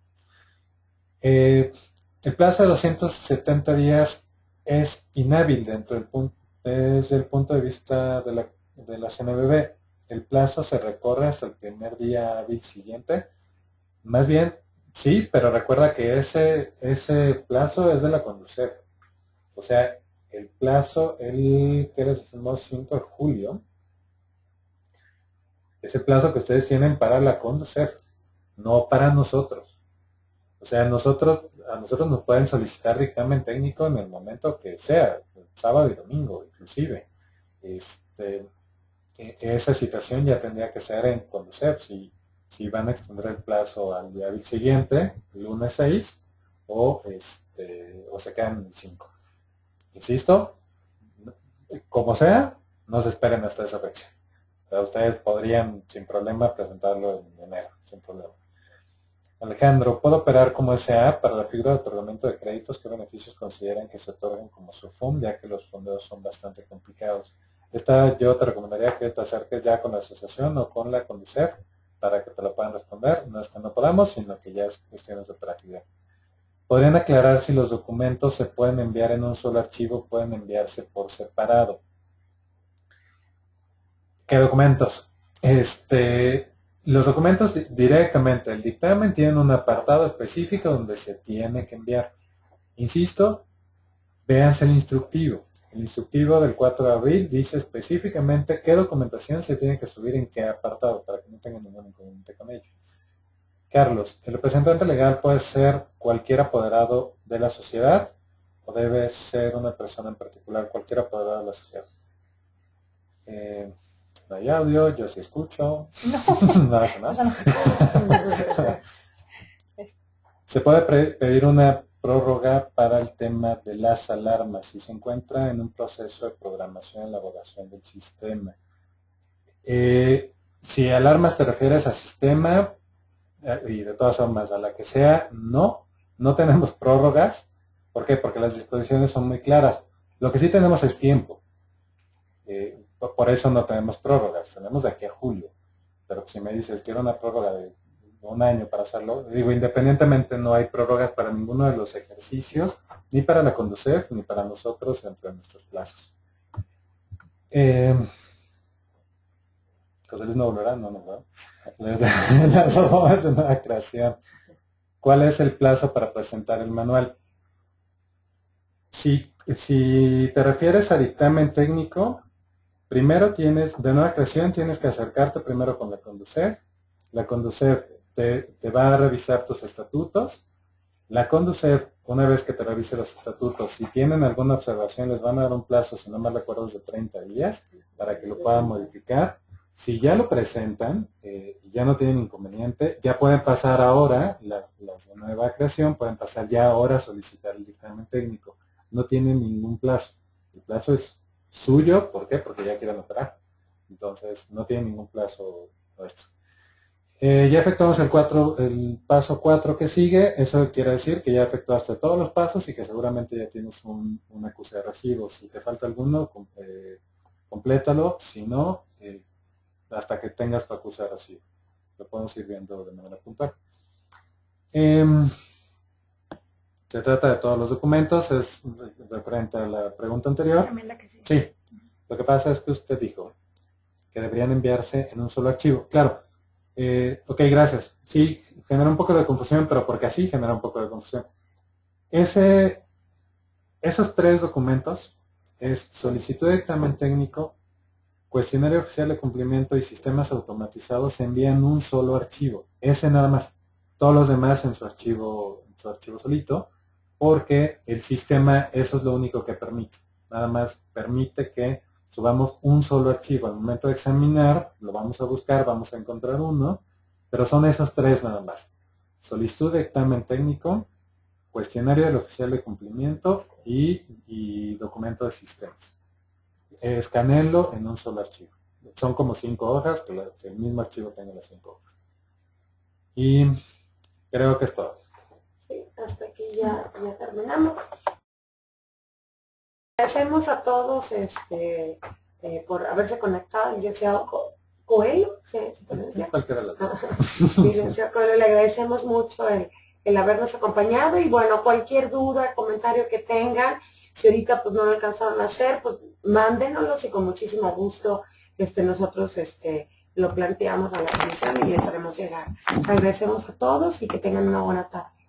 El plazo de 270 días es inhábil desde el punto de vista de la CNBB. El plazo se recorre hasta el primer día hábil siguiente. Más bien, sí, pero recuerda que ese plazo es de la Conducef. O sea, el plazo, que les decimos 5 de julio, es el plazo que ustedes tienen para la Conducef, no para nosotros. O sea, a nosotros nos pueden solicitar dictamen técnico en el momento que sea, sábado y domingo inclusive. Esa situación ya tendría que ser en Conducef, si van a extender el plazo al día siguiente, lunes 6, o se quedan en el 5. Insisto, como sea, no se esperen hasta esa fecha. O sea, ustedes podrían sin problema presentarlo en enero, sin problema. Alejandro, ¿puedo operar como SA para la figura de otorgamiento de créditos? ¿Qué beneficios consideran que se otorguen como SUFUM, ya que los fondeos son bastante complicados? Yo te recomendaría que te acerques ya con la asociación o con la Conducef para que te lo puedan responder. No es que no podamos, sino que ya es cuestiones de operatividad. ¿Podrían aclarar si los documentos se pueden enviar en un solo archivo o pueden enviarse por separado? ¿Qué documentos? Los documentos directamente, el dictamen tiene un apartado específico donde se tiene que enviar. Insisto, véanse el instructivo. El instructivo del 4 de abril dice específicamente qué documentación se tiene que subir en qué apartado para que no tengan ningún inconveniente con ello. Carlos, ¿el representante legal puede ser cualquier apoderado de la sociedad o debe ser una persona en particular, cualquier apoderado de la sociedad? No hay audio, yo sí escucho. No hace nada. Se puede pedir una prórroga para el tema de las alarmas si se encuentra en un proceso de programación y elaboración del sistema. Si alarmas te refieres a sistema, y de todas formas a la que sea, no tenemos prórrogas. ¿Por qué? Porque las disposiciones son muy claras. Lo que sí tenemos es tiempo. Por eso no tenemos prórrogas, tenemos de aquí a julio. Pero si me dices, quiero una prórroga de un año para hacerlo, digo, independientemente no hay prórrogas para ninguno de los ejercicios, ni para la Conducef, ni para nosotros dentro de nuestros plazos. José Luis no volverá, no, ¿verdad? Las formas de nueva creación. ¿Cuál es el plazo para presentar el manual? Si te refieres a dictamen técnico, primero de nueva creación tienes que acercarte primero con la Conducef. La Conducef te va a revisar tus estatutos. La Conducef, una vez que te revise los estatutos, si tienen alguna observación, les van a dar un plazo, si no me recuerdo, de 30 días para que lo puedan modificar. Si ya lo presentan y ya no tienen inconveniente, ya pueden pasar ahora, las de nueva creación, pueden pasar ya ahora a solicitar el dictamen técnico. No tienen ningún plazo. El plazo es suyo, ¿por qué? Porque ya quieren operar. Entonces, no tienen ningún plazo nuestro. Ya efectuamos el paso 4 que sigue. Eso quiere decir que ya efectuaste todos los pasos y que seguramente ya tienes un acuse de recibo. Si te falta alguno, complétalo. Si no, hasta que tengas tu acuse de recibo. Lo podemos ir viendo de manera puntual. Se trata de todos los documentos, es referente a la pregunta anterior. Sí, lo que pasa es que usted dijo que deberían enviarse en un solo archivo. Claro, ok, gracias. Sí, genera un poco de confusión, pero porque así genera un poco de confusión. Esos 3 documentos es solicitud de dictamen técnico, cuestionario oficial de cumplimiento y sistemas automatizados se envían en un solo archivo. Ese nada más. Todos los demás en su archivo solito, porque el sistema eso es lo único que permite. Nada más permite que subamos un solo archivo. Al momento de examinar, lo vamos a buscar, vamos a encontrar uno, pero son esos 3 nada más. Solicitud de dictamen técnico, cuestionario del oficial de cumplimiento y documento de sistemas. Escaneenlo en un solo archivo. Son como 5 hojas, que el mismo archivo tenga las 5 hojas. Y creo que es todo. Sí, hasta aquí ya terminamos. Agradecemos a todos por haberse conectado, licenciado Coelho, ¿se pronuncia? Cualquiera de las dos. Licenciado Coelho, le agradecemos mucho el habernos acompañado y bueno, cualquier duda, comentario que tengan, si ahorita pues no lo alcanzaron a hacer, pues mándenoslos y con muchísimo gusto nosotros lo planteamos a la comisión y les haremos llegar. Agradecemos a todos y que tengan una buena tarde.